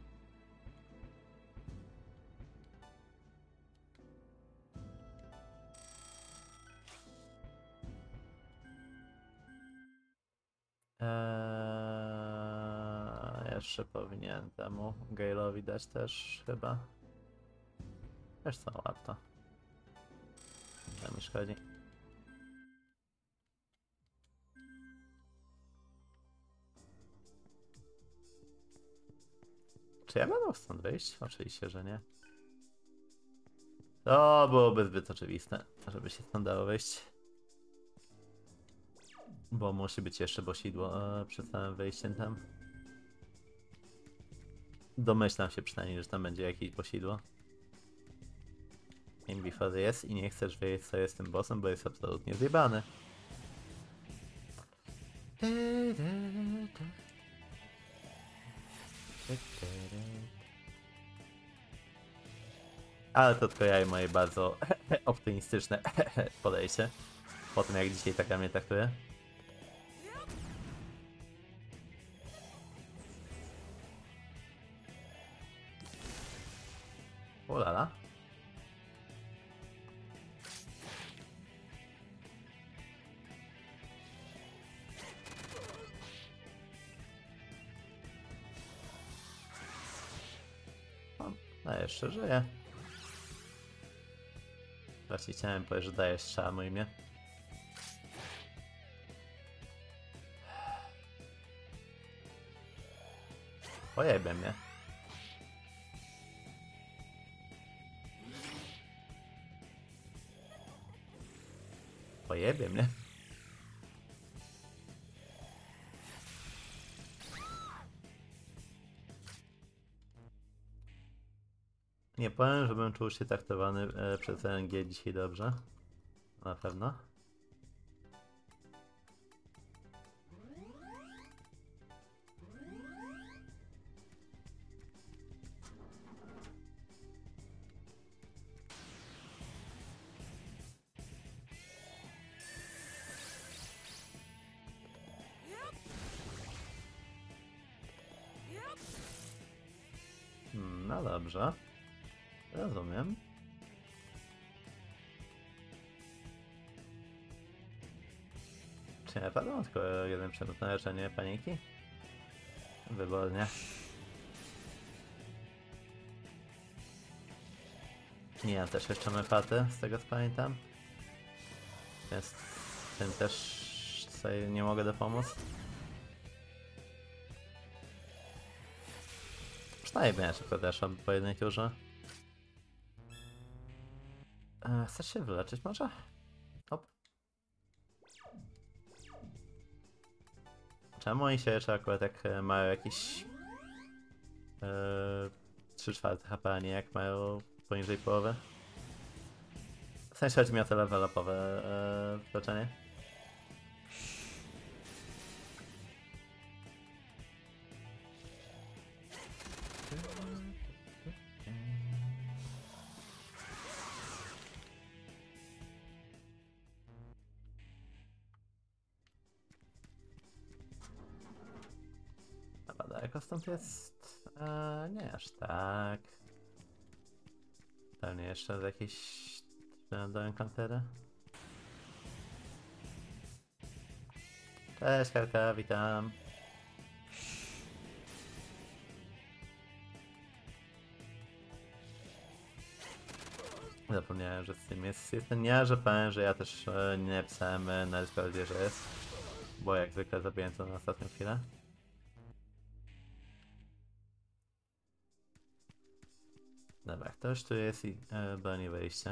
Eee, jeszcze powinien temu Gale'owi dać też chyba. Wiesz co, łatwo. To mi szkodzi. Czy ja będę stąd wyjść? Oczywiście, że nie. To byłoby zbyt oczywiste, żeby się stąd dało wyjść. Bo musi być jeszcze bosidło e, przed samym wyjściem tam. Domyślam się przynajmniej, że tam będzie jakieś bosidło. Im before jest i nie chcesz wiedzieć, co jest tym bossem, bo jest absolutnie zjebany. Ale to tylko ja i moje bardzo optymistyczne podejście. Po tym, jak dzisiaj taka mnie traktuje. Ulala. O, no jeszcze żyje. Właśnie chciałem powiedzieć, że dajesz strzała mu imię. Pojebie mnie. Pojebie mnie. Nie powiem, żebym czuł się traktowany e, przez R N G dzisiaj dobrze. Na pewno. Hmm, no dobrze. Rozumiem. Czy ja padłem tylko jeden przedmiot na leczenie paniki? Wybornie. Nie, ja też jeszcze mepaty, z tego co pamiętam. Więc tym też sobie nie mogę dopomóc. Przynajmniej będę szybko też po jednej turze. E, chcesz się wyleczyć może? Hop. Czemu oni się jeszcze akurat jak mają jakiś... E, trzy czwarte H P, a nie jak mają poniżej połowy. W sensie chodzi mi o te level upowe yy, leczenie. Chyba daleko stąd jest? Eee, nie aż tak. Pewnie jeszcze z jakiejś do encountery. Cześć Karka, witam. Zapomniałem, że z tym jest, jest ten ja, że powiem, że ja też e, nie pisałem e, na Discordzie, że jest. Bo jak zwykle zabiję to na ostatnią chwilę. Dobra, ktoś tu jest i e, broni wejścia.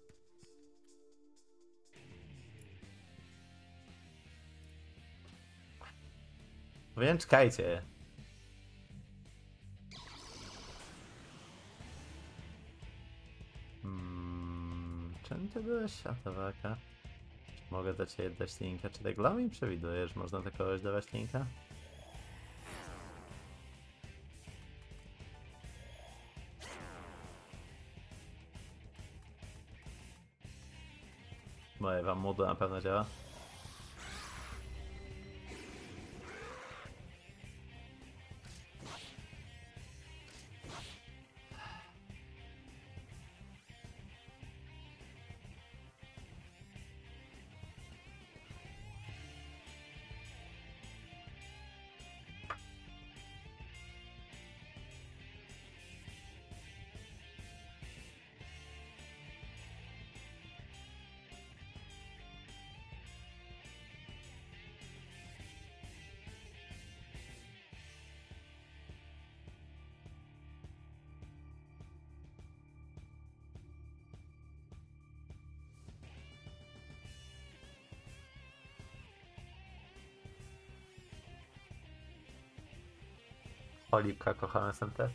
Więc czekajcie. Hmm, czym ty byłeś? A to walka. Mogę do ciebie dać linka. Czy tak mi przewidujesz, że można do kogoś dawać linka? Moje wam modu na pewno działa. Olipka, kocham S M T.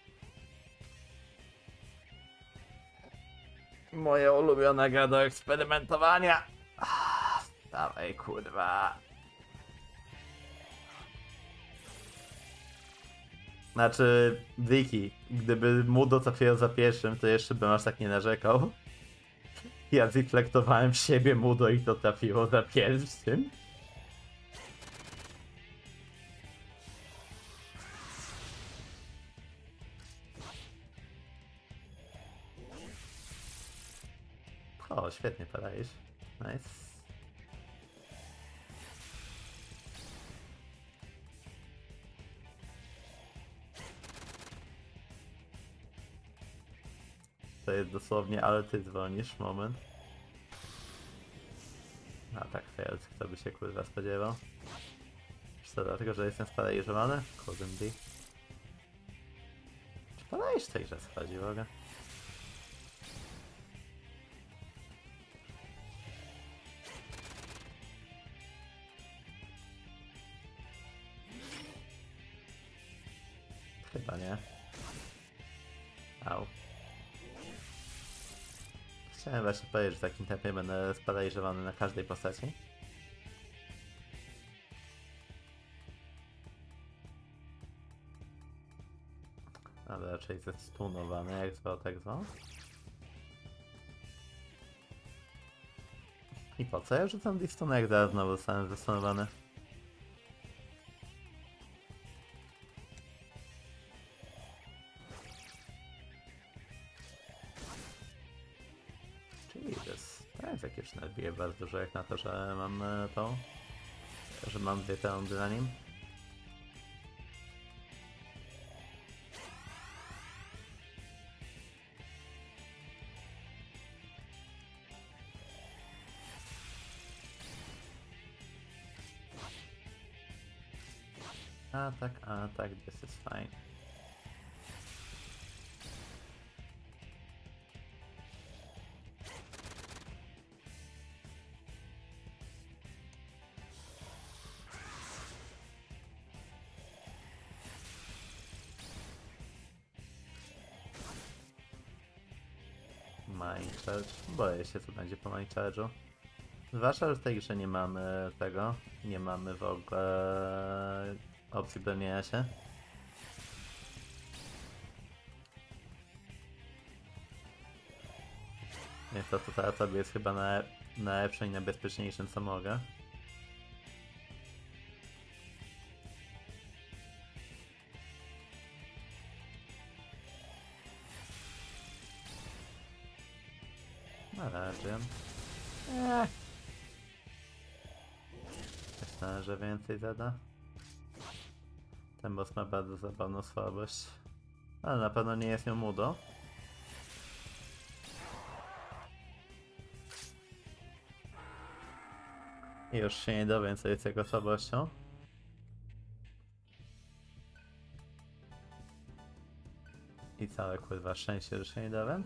Moje ulubione gra do eksperymentowania. Ah, dawaj kurwa. Znaczy, Wiki, gdyby Mudo trafiło za pierwszym, to jeszcze bym aż tak nie narzekał. Ja zreflektowałem w siebie Mudo i to trafiło za pierwszym. O, świetnie podajesz. Nice. To jest dosłownie, ale ty dzwonisz, moment. A tak, failed, kto by się kurwa spodziewał. Czy to dlatego, że jestem sparaliżowany? Couldn't be. Czy podajesz tej grze schodzi w ogóle? Chyba nie. Au. Chciałem właśnie powiedzieć, że w takim tempie będę sparaliżowany na każdej postaci. Ale raczej zestunowany, jak zwał, tak zwał. I po co ja rzucam Distona, jak zaraz znowu zostałem zestunowany? Jesus, to jest jakieś nabije bardzo dużo, jak na to, że mam e, tą... że mam dwie teondy na nim. A tak, a tak, this is fine. Mind Charge. Boję się, co będzie po Mind Charge'u. Zwłaszcza, że w tej grze nie mamy tego. Nie mamy w ogóle opcji bronienia się. Więc to, to teraz sobie jest chyba na, najlepszym i najbezpieczniejszym, co mogę. Na razie. Eee. Myślałem, że więcej zada. Ten boss ma bardzo zabawną słabość. Ale na pewno nie jest nią Mudo. I już się nie dowiem, co jest jego słabością. I całe kurwa szczęście, że się nie dowiem.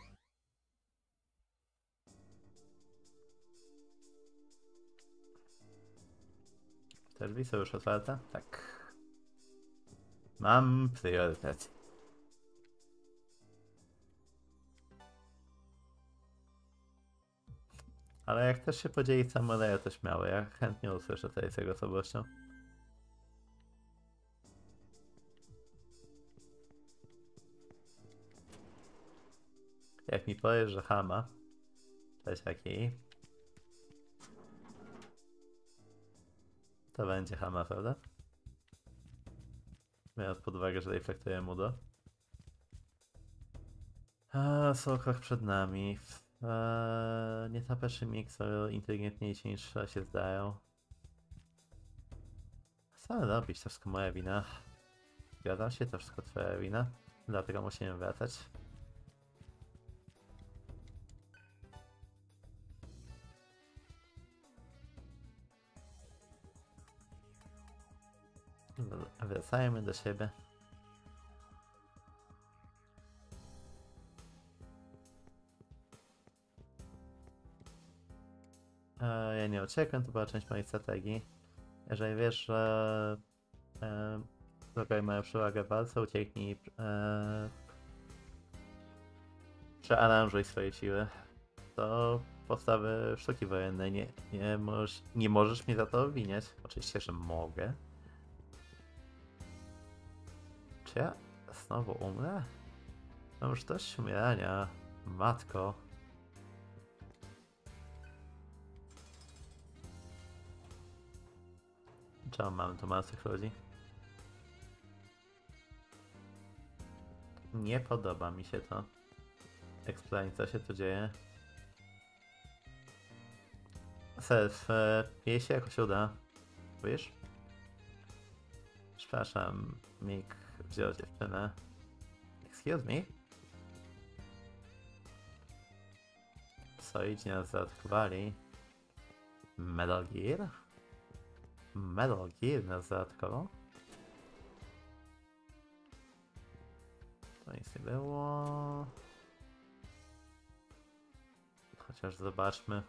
Te drzwi są już otwarte? Tak. Mam priorytet. Ale jak też się podzieli samuraja, to śmiało. Ja chętnie usłyszę, co jest jego słabością. Jak mi powiesz, że Hama, to jest taki, to będzie Hama, prawda? Biorąc pod uwagę, że reflektuje Mudo. A, Soulcrock przed nami. Eee, nie tapeszy mix są inteligentniejsi niż się zdają. Co robić? To wszystko moja wina. Zgadzam się, to wszystko twoja wina. Dlatego musimy wracać. Wracajmy do siebie. E, ja nie uciekam, to była część mojej strategii. Jeżeli wiesz, że e, wrogowie mają przewagę w walce, ucieknij. E, przearanżuj swoje siły. To podstawy sztuki wojennej. Nie, nie, możesz, nie możesz mnie za to obwiniać. Oczywiście, że mogę. Czy ja znowu umrę? Mam już dość umierania. Matko. Czemu mamy tu masych ludzi? Nie podoba mi się to. Explain, co się tu dzieje. Self, e, jej się jakoś uda. Wiesz? Przepraszam, Mick wziął dziewczynę. Excuse me? Co idzie nas zaatakowali? Metal Gear? Metal Gear nas zaatakował? To nic nie było. Chociaż zobaczmy.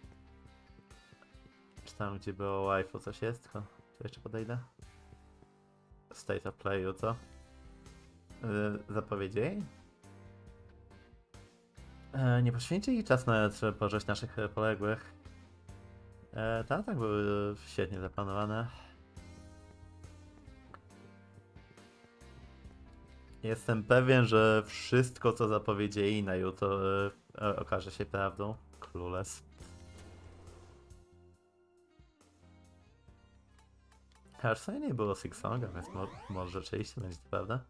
Czy tam gdzie było waifu coś jest? Tylko tu jeszcze podejdę. State of Playu, co? Yy, zapowiedzieli? E, nie poświęcili czas na pożeć naszych poległych. E, tak, tak były świetnie zaplanowane. Jestem pewien, że wszystko co zapowiedzieli na jutro e, okaże się prawdą. Clueless. Aż sobie nie było Six Songa, więc mo może rzeczywiście będzie to prawda.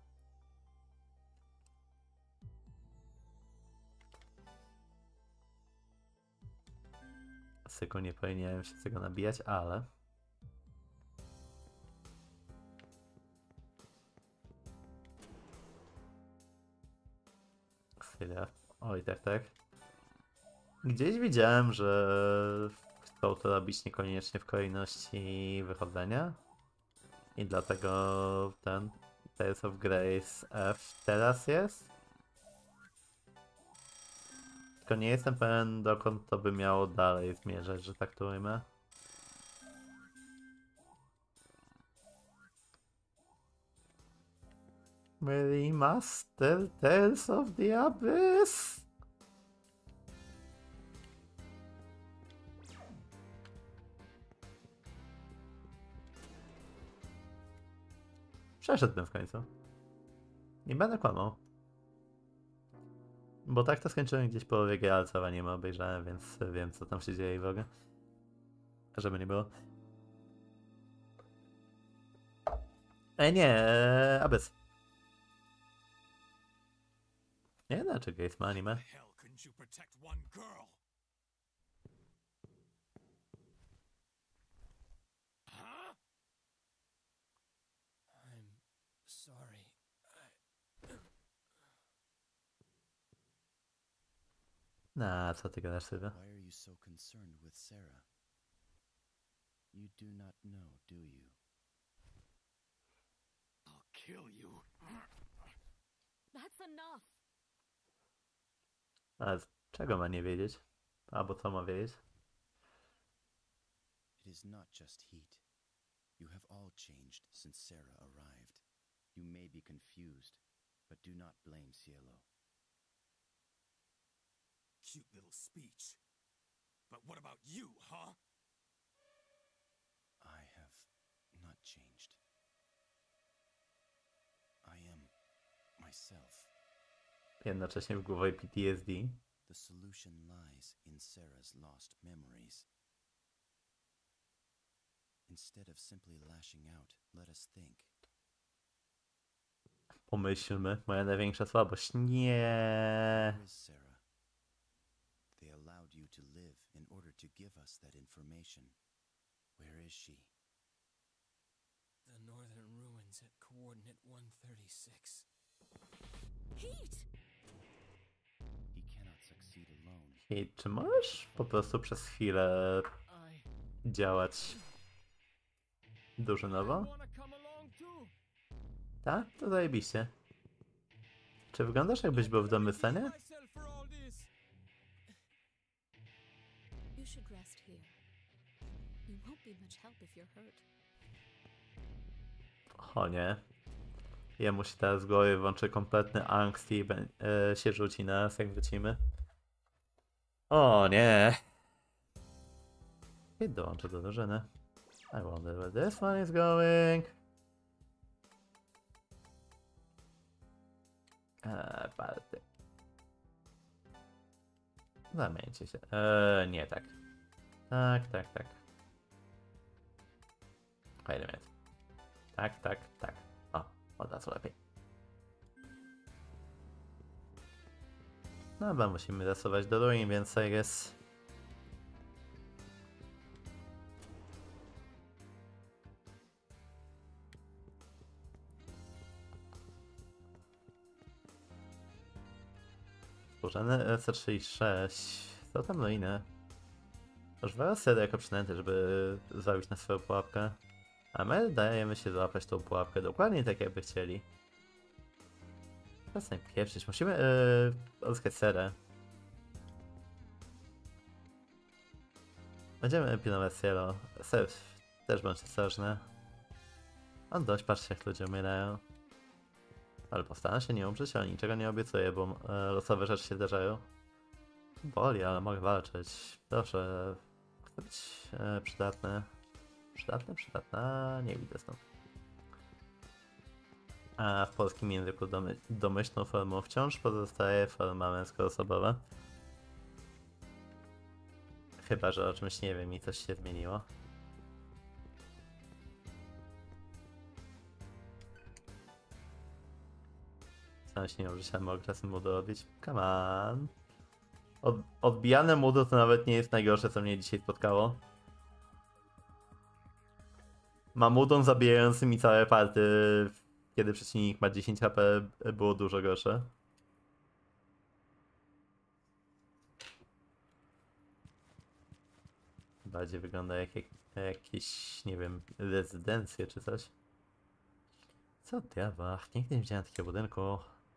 Syku nie powinienem się z tego nabijać, ale... Chwila. Oj, tak, tak. Gdzieś widziałem, że chcą to robić niekoniecznie w kolejności wychodzenia. I dlatego ten Tales of Grace F teraz jest. Tylko nie jestem pewien, dokąd to by miało dalej zmierzać, że tak to ujmę. Remaster Tales of the Abyss. Przeszedłbym w końcu. Nie będę kłamał. Bo tak to skończyłem gdzieś po połowie gry, ale cała nie ma obejrzałem, więc wiem co tam się dzieje i w ogóle. Żeby nie było. E nie, e, Abyss. Nie, dlaczego jest ma anime? Hell couldn't you protect one girl? Huh? I'm sorry. Na, co ty gadasz sobie? Why are you so concerned with Sarah? You do not know, do you? I'll kill you. That's enough. A z czego ma nie wiedzieć? Albo co ma wiedzieć? It is not just heat. You have all changed since Sarah arrived. You may be confused, but do not blame Cielo. Cute little speech. But what about you, huh? I have not changed. I am myself. Jednocześnie w głowie P T S D. The solution lies in Sarah's lost memories. Instead of simply lashing out, let us think. Pomyślmy, moja największa słabość. Nie. Where is Sarah? They allowed you to live in order to give us that information. Where is she? The northern ruins at coordinate one thirty-six. Heat! He cannot succeed alone. I czy możesz po prostu przez chwilę I działać drużynowo? wanna come along too. Tak? To zajebiście. Czy wyglądasz jakbyś był w domyśleniu? Myself for all this. You should rest here. You won't be much help if you're hurt. O nie. Jemu się teraz z głowy włączy kompletny angst i bę- e, się rzuci na nas, jak wrócimy. O nie. I dołączę do drużyny. I wonder where this one is going. Eee, party. Zamieńcie się. Eee, nie tak. Tak, tak, tak. Wait a minute. Tak, tak, tak. O, od razu lepiej. No bo musimy zasuwać do ruin, więc I guess... Złożone C trzydzieści sześć. Co tam ruiny? Używała sery jako przynęty, żeby zabić na swoją pułapkę. A my dajemy się złapać tą pułapkę dokładnie tak, jakby chcieli. Teraz najpierw musimy yy, odzyskać serę. Będziemy pilnować Cielo. Ser też bądź ostrożny. On dość, patrzcie jak ludzie umierają. Ale postaram się nie umrzeć, ale niczego nie obiecuję, bo e, losowe rzeczy się zdarzają. Boli, ale mogę walczyć. Proszę, chcę być e, przydatny. Przydatny, przydatna, nie widzę stąd. A w polskim języku domy domyślną formą wciąż pozostaje forma męskoosobowa. Chyba że o czymś nie wiem i coś się zmieniło. Sam się nie użyłem, mogę czasem mu dorobić. Come on. Od odbijane mudo to nawet nie jest najgorsze, co mnie dzisiaj spotkało. Mamudon zabijający mi całe party, kiedy przeciwnik ma dziesięć H P, było dużo gorsze. Bardziej wygląda jak, jak jakieś, nie wiem, rezydencje czy coś. Co diabła? Nigdy nie widziałem takiego budynku.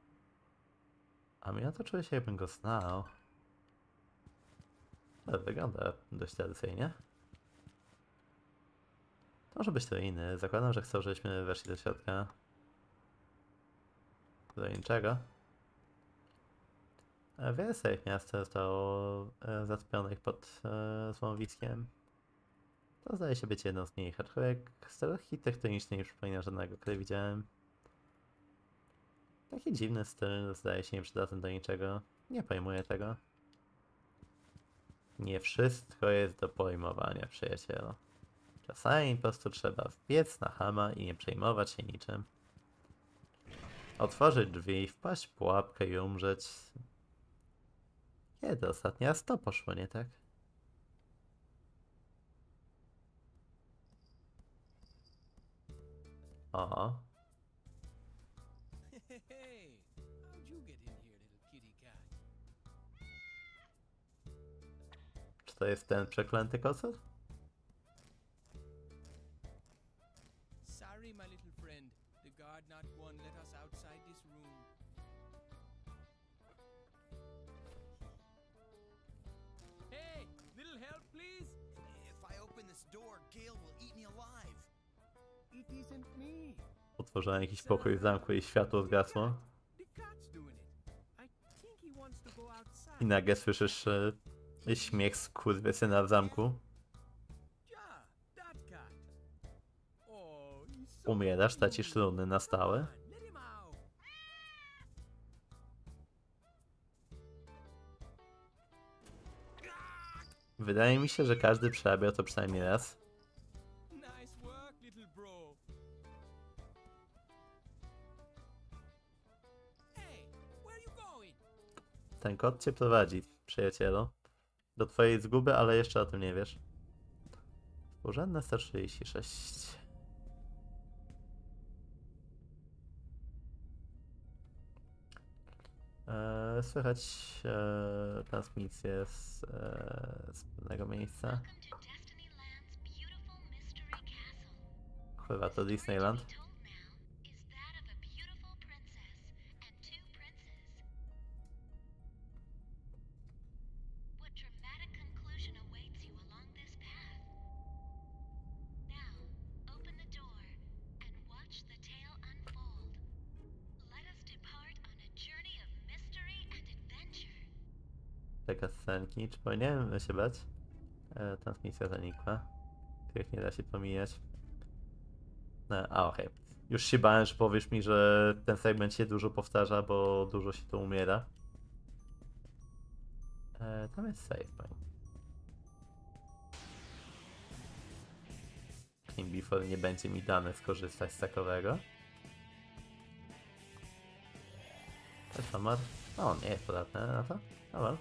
A ja to czuję się, jakbym go znał. Ale wygląda dość tradycyjnie. To może być to inny. Zakładam, że chcą, żebyśmy weszli do środka. Do niczego. Wiele swoich miast zostało e, zatopionych pod e, złomowiskiem. To zdaje się być jedną z nich, aczkolwiek styl architektoniczny nie przypomina żadnego, który widziałem. Taki dziwny styl, zdaje się nieprzydatny do niczego. Nie pojmuję tego. Nie wszystko jest do pojmowania, przyjacielu. Czasami po prostu trzeba wbiec na chama i nie przejmować się niczym. Otworzyć drzwi, wpaść w pułapkę i umrzeć. Kiedy ostatni raz to poszło nie tak? O, Hey, how'd you get in here, little kitty cat? czy to jest ten przeklęty kocur? Sorry, my little friend. The guard not one let us outside this room. Hey, little help, please? If I open this door, Gale will eat me alive. It isn't me. Otworzyłem jakiś pokój w zamku i światło zgasło. The cat's doing it. I think he wants to go outside. I nagle słyszysz e, śmiech skurwysyna w zamku. Yeah, that cat. Oh, he's so Umierasz, tracisz runy na stałe. Come on, let him out. Wydaje mi się, że każdy przerabiał to przynajmniej raz. Nice work, little bro. Hey, where you going? Ten kot cię prowadzi, przyjacielu. Do twojej zguby, ale jeszcze o tym nie wiesz. Urzędne sto trzydzieści sześć. Eee, słychać e, transmisję z, e, z pewnego miejsca. Welcome to Destiny Land's beautiful mystery castle. Chyba to Disneyland. Told now is that of a beautiful princess and two princes. What dramatic conclusion awaits you along this path? Now, open the door and watch the tale unfold. Let us depart on a journey of mystery and adventure. Te scenki. Czy powinienem się bać? E, transmisja zanikła. Których nie da się pomijać. No, a okej. Okay. Już się bałem, że powiesz mi, że ten segment się dużo powtarza, bo dużo się tu umiera. E, tam jest save point. King Before nie będzie mi dane skorzystać z takowego. To jest Omar. O, nie jest podatne na to. Dobra.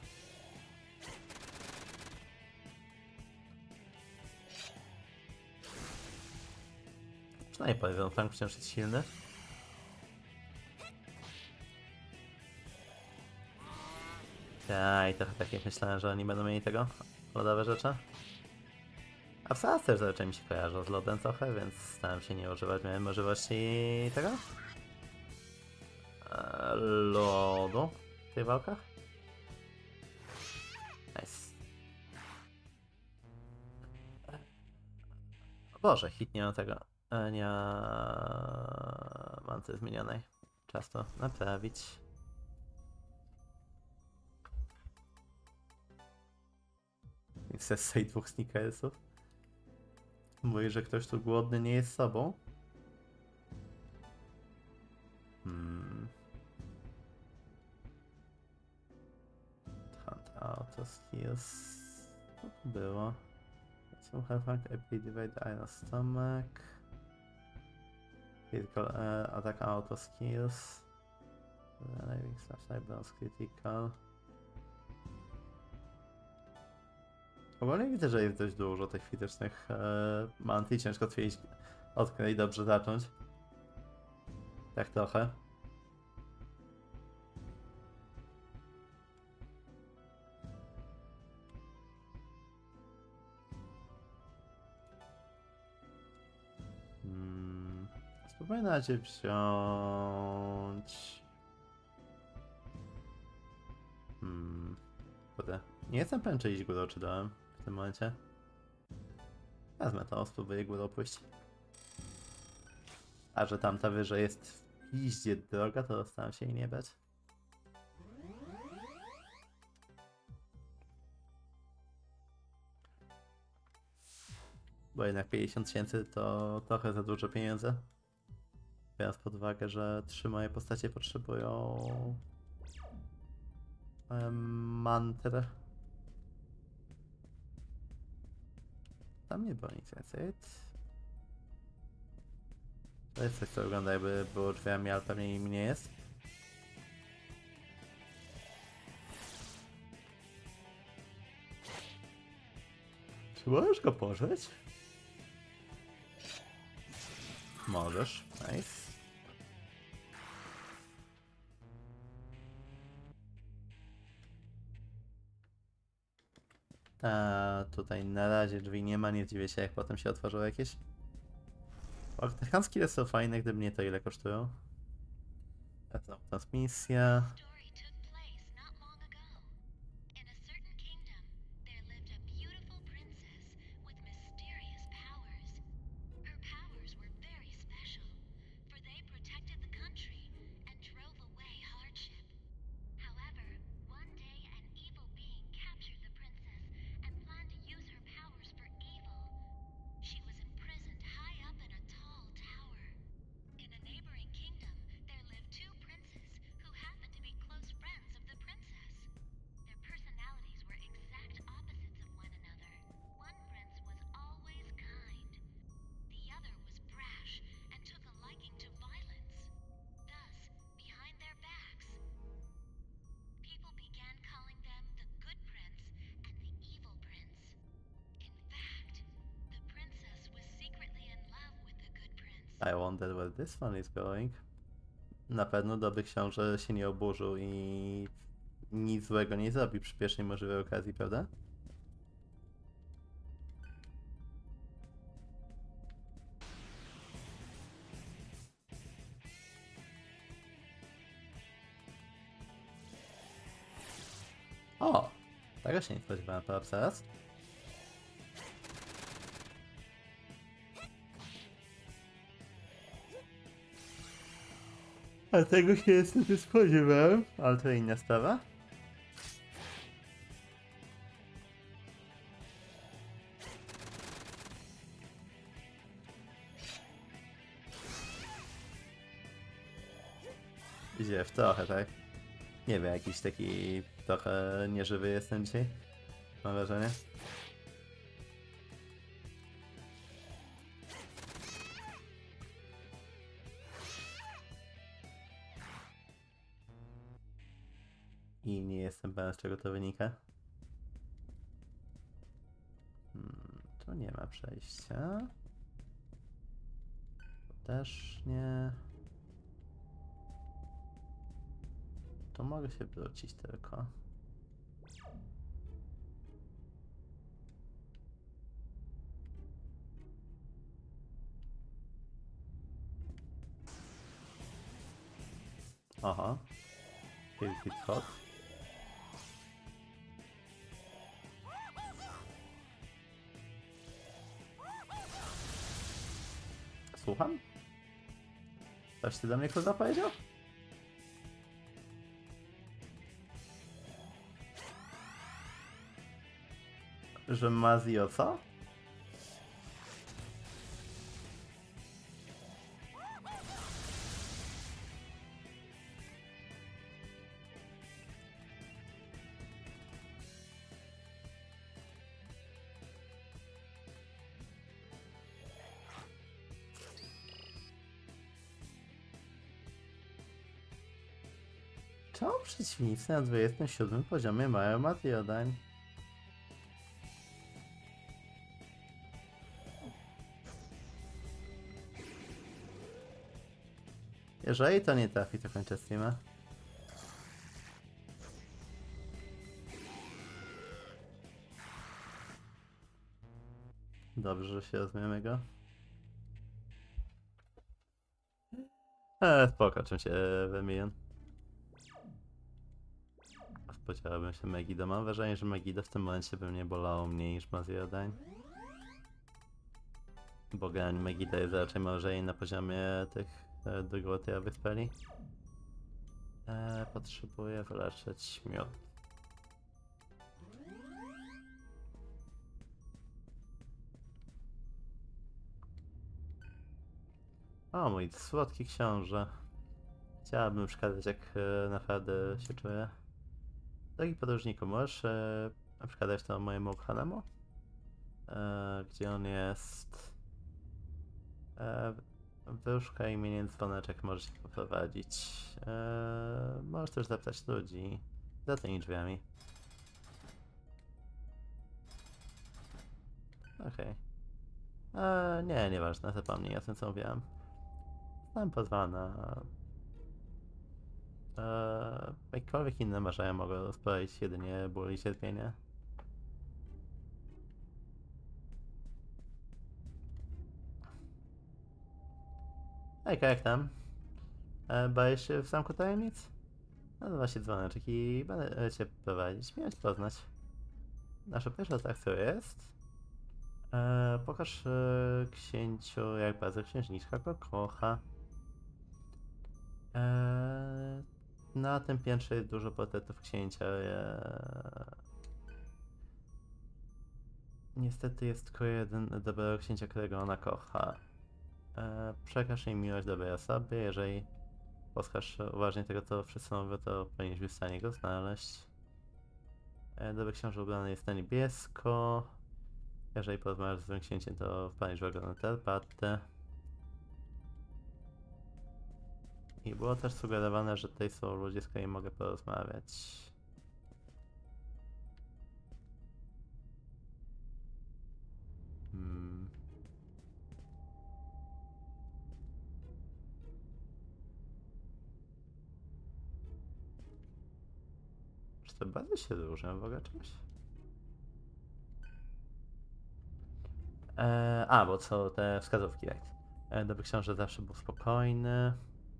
Przynajmniej powiedzą, tank wciąż jest silny. Ja, i trochę tak jak myślałem, że oni będą mieli tego lodowe rzeczy. A w Salas też raczej mi się kojarzą z lodem trochę, więc starałem się nie używać. Miałem możliwości tego eee, lodu w tych walkach. Nice. O Boże, hit nie ma tego. E, nie ma manty zmienionej. Czas to naprawić. I w sesji dwóch sneakersów. Mówi, że ktoś tu głodny nie jest sobą. Hmm. Hunt auto skills. Co to było? Some hellfang, I P divide iron stomach. Critical uh, attack auto skills. Living slash bronze critical. Ogólnie widzę, że jest dość dużo tych fizycznych e, mantli. Ciężko twierdzić, od której dobrze zacząć. Tak trochę. Hmm. Spróbuję na razie wziąć... Hmm. Kurde. Nie jestem pewien, czy iść górą, czy dołem w tym momencie. Wezmę to, spróbuję górą pójść. A że tamta wyżej jest w piździe droga, to staram się jej nie bać. Bo jednak pięćdziesiąt tysięcy to trochę za dużo pieniędzy. biorąc pod uwagę, że trzy moje postacie potrzebują em, mantr. Tam nie było nic więcej. To jest coś, co wygląda jakby było drzwiami, ale pewnie im nie jest. Czy możesz go pożyć? Możesz, nice. A tutaj na razie drzwi nie ma, nie zdziwię się jak potem się otworzą jakieś. O, te handskille są fajne, gdyby nie to ile kosztują. A to transmisja. Story took place not long ago. In a certain kingdom, there lived a beautiful princess with mysterious powers. Her powers were very special, for they protected the country and drove away hardship. However, one day an evil being captured the princess and planned to use her powers for evil. She was imprisoned high up in a tall tower. In a neighboring kingdom, there lived two princes who happened to be close friends of the princess. Their personalities were exact opposites of one another. One prince was always kind. The other was brash and took a liking to violence. Thus, behind their backs, people began calling them the Good Prince and the Evil Prince. In fact, the princess was secretly in love with the Good Prince. I wonder where this one is going. Na pewno dobry książę się nie oburzył i nic złego nie zrobi przy pierwszej możliwej okazji, prawda? O! Tego się nie spodziewałem, to zaraz. A tego się niestety spodziewałem, ale to inna sprawa. Idzie w trochę, tak? Nie wiem, jakiś taki trochę nieżywy jestem dzisiaj. Mam wrażenie. I nie jestem pewien, z czego to wynika. Hmm, tu nie ma przejścia. Tu też nie. To mogę się wrócić tylko. Aha. Wielki schod. Słucham? Coś ty do mnie kto powiedział? Że Mazio co? Czemu przeciwnicy na dwudziestym siódmym poziomie mają Matiodań? Jeżeli to nie trafi, to kończę streama. Dobrze, że się rozumiemy go. Eee, spoko, czym się wymienię. Spodziewałbym się Megiddo. Mam wrażenie, że Megiddo w tym momencie by mnie bolało mniej niż Maziodań. Bo granie Megiddo jest raczej może na poziomie tych e, drugotypowych speli. E, potrzebuję wyleczyć miód. O, mój słodki książę. Chciałabym przekazać, jak e, naprawdę się czuję. Drogi podróżniku, możesz e, przekazać to mojemu ukochanemu? E, gdzie on jest? E, Wyszukaj imieniem dzwoneczek, możesz się poprowadzić. E, możesz też zapytać ludzi za tymi drzwiami. Okej. Okay. Nie, nieważne, zapomnij o tym, co mówiłem. Znam pozwana. Eee, jakiekolwiek inne marzenia mogą sprawić jedynie ból i cierpienie. Hejka, jak tam? E, bawisz się w zamku tajemnic? Nazywa się dzwoneczek i będę cię prowadzić. Miałeś poznać. Nasza pierwsza atrakcja jest... E, pokaż e, księciu, jak bardzo księżniczka go kocha. E, na tym piętrze jest dużo portretów księcia. E, niestety jest tylko jeden dobrego księcia, którego ona kocha. E, przekaż jej miłość dobrej osoby. Jeżeli posłuchasz uważnie tego, co wszyscy mówią, to powinieneś być w stanie go znaleźć. E, dobry książę ubrany jest na niebiesko. Jeżeli porozmawiasz z złym księciem, to wpadniesz w ogon herbatę. I było też sugerowane, że tutaj są ludzie, z którymi mogę porozmawiać. Hmm. Czy to bardzo się różnią w ogóle czymś? Eee, a, bo co te wskazówki, tak. Eee, dobry książę zawsze był spokojny.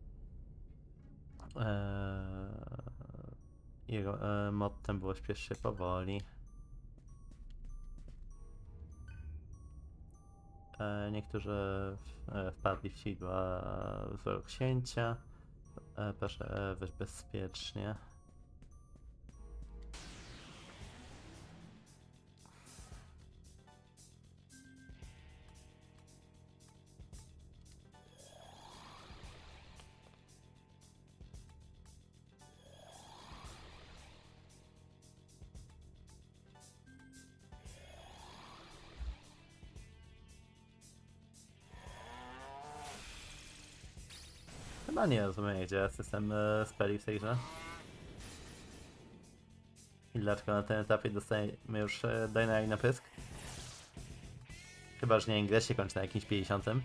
Eee, jego e, mottem było śpiesz się powoli. E, niektórzy e, wpadli w sidła złego księcia. E, proszę e, wyjść bezpiecznie. Chyba nie rozumiem, jak działa system e, speli w tej grze. I dlaczego na tym etapie dostajemy już e, Dynamic na pysk? Chyba, że nie ingres się kończy na jakimś pięćdziesiątym.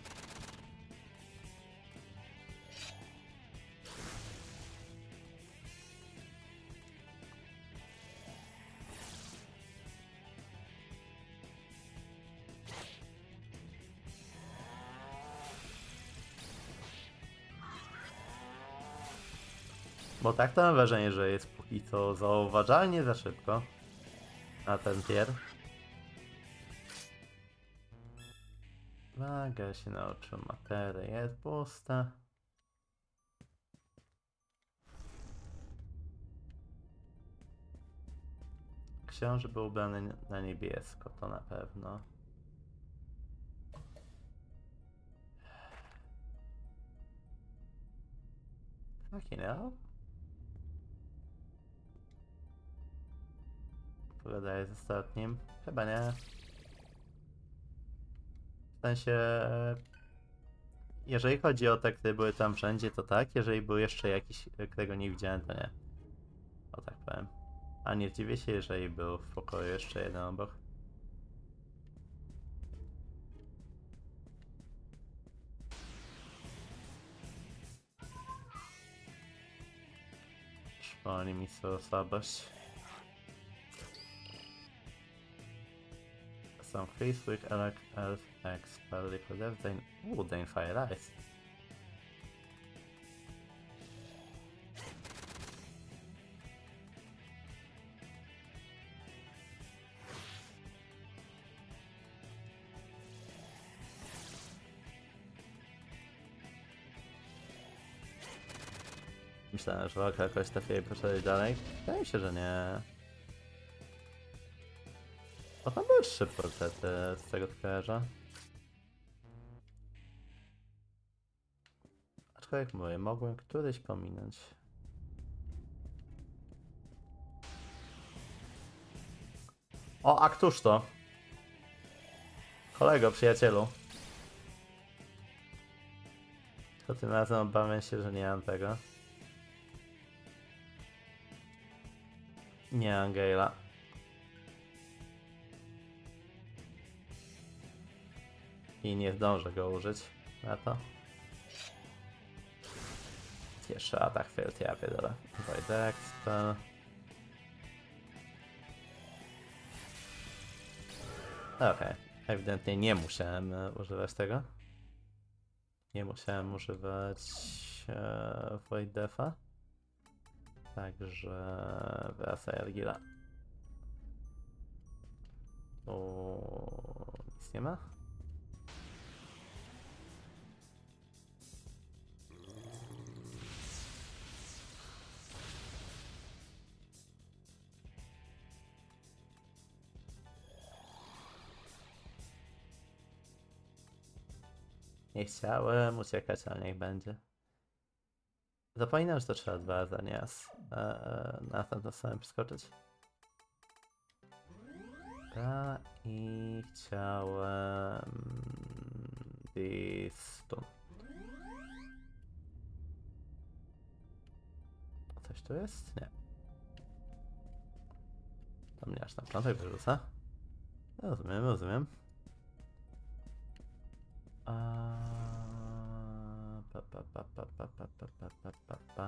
Bo tak to mam wrażenie, że jest póki co zauważalnie za szybko. A ten tier. Waga się nauczył, materia jest pusta. Książę był ubrany na niebiesko, to na pewno. Fucking hell. Pogadaj z ostatnim. Chyba nie. W sensie... Jeżeli chodzi o te, które były tam wszędzie, to tak. Jeżeli był jeszcze jakiś, którego nie widziałem, to nie. O tak powiem. A nie zdziwię się, jeżeli był w pokoju jeszcze jeden obok. Przypomnij mi swoją słabość. Some face weak elect elf expel liquid death, then ooh, then fire ice. Myślałem, że walka jakoś trafiła i poszedł dalej. Wydaje mi się, że nie. O, tam były trzy portrety z tego kojarza. tylko jak mówię, mogłem któryś pominąć. O, a któż to? Kolego, przyjacielu. To tym razem obawiam się, że nie mam tego. Nie mam Gale'a. I nie zdążę go użyć na to. Jeszcze atak failed, ja pierdolę. Void Expel. Okej, okay. Ewidentnie nie musiałem e, używać tego. Nie musiałem używać e, Void Defa. Także wracaj Argila. O, nic nie ma? Nie chciałem uciekać, ale niech będzie. Zapominam, że to trzeba dwa razy, nie raz. Eee, na ten to samym przeskoczyć. Dobra, i chciałem... Stun. Coś tu jest? Nie. To mnie aż na początek wyrzuca. Rozumiem, rozumiem. A... Pa, pa, pa, pa, pa, pa, pa, pa, pa, pa, pa.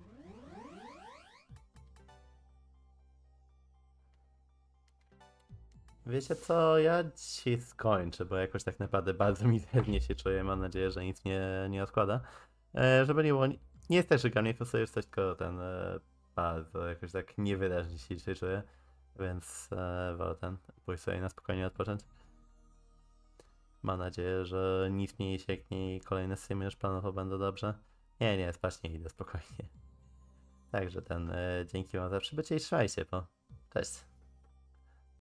Wiecie co, ja dzisiaj skończę, bo jakoś tak naprawdę bardzo mizernie się czuję, mam nadzieję, że nic mnie nie odkłada. E, żeby nie było, nie jest tak, że garnie to sobie coś, tylko ten e, bardzo jakoś tak niewyraźnie się dzisiaj czuję, więc e, wolę ten pójść sobie na spokojnie odpocząć. Mam nadzieję, że nic mnie nie sieknie i kolejne streamy już planowo będą dobrze. Nie, nie, spać nie idę spokojnie. Także ten, e, dzięki wam za przybycie i trzymajcie, bo cześć.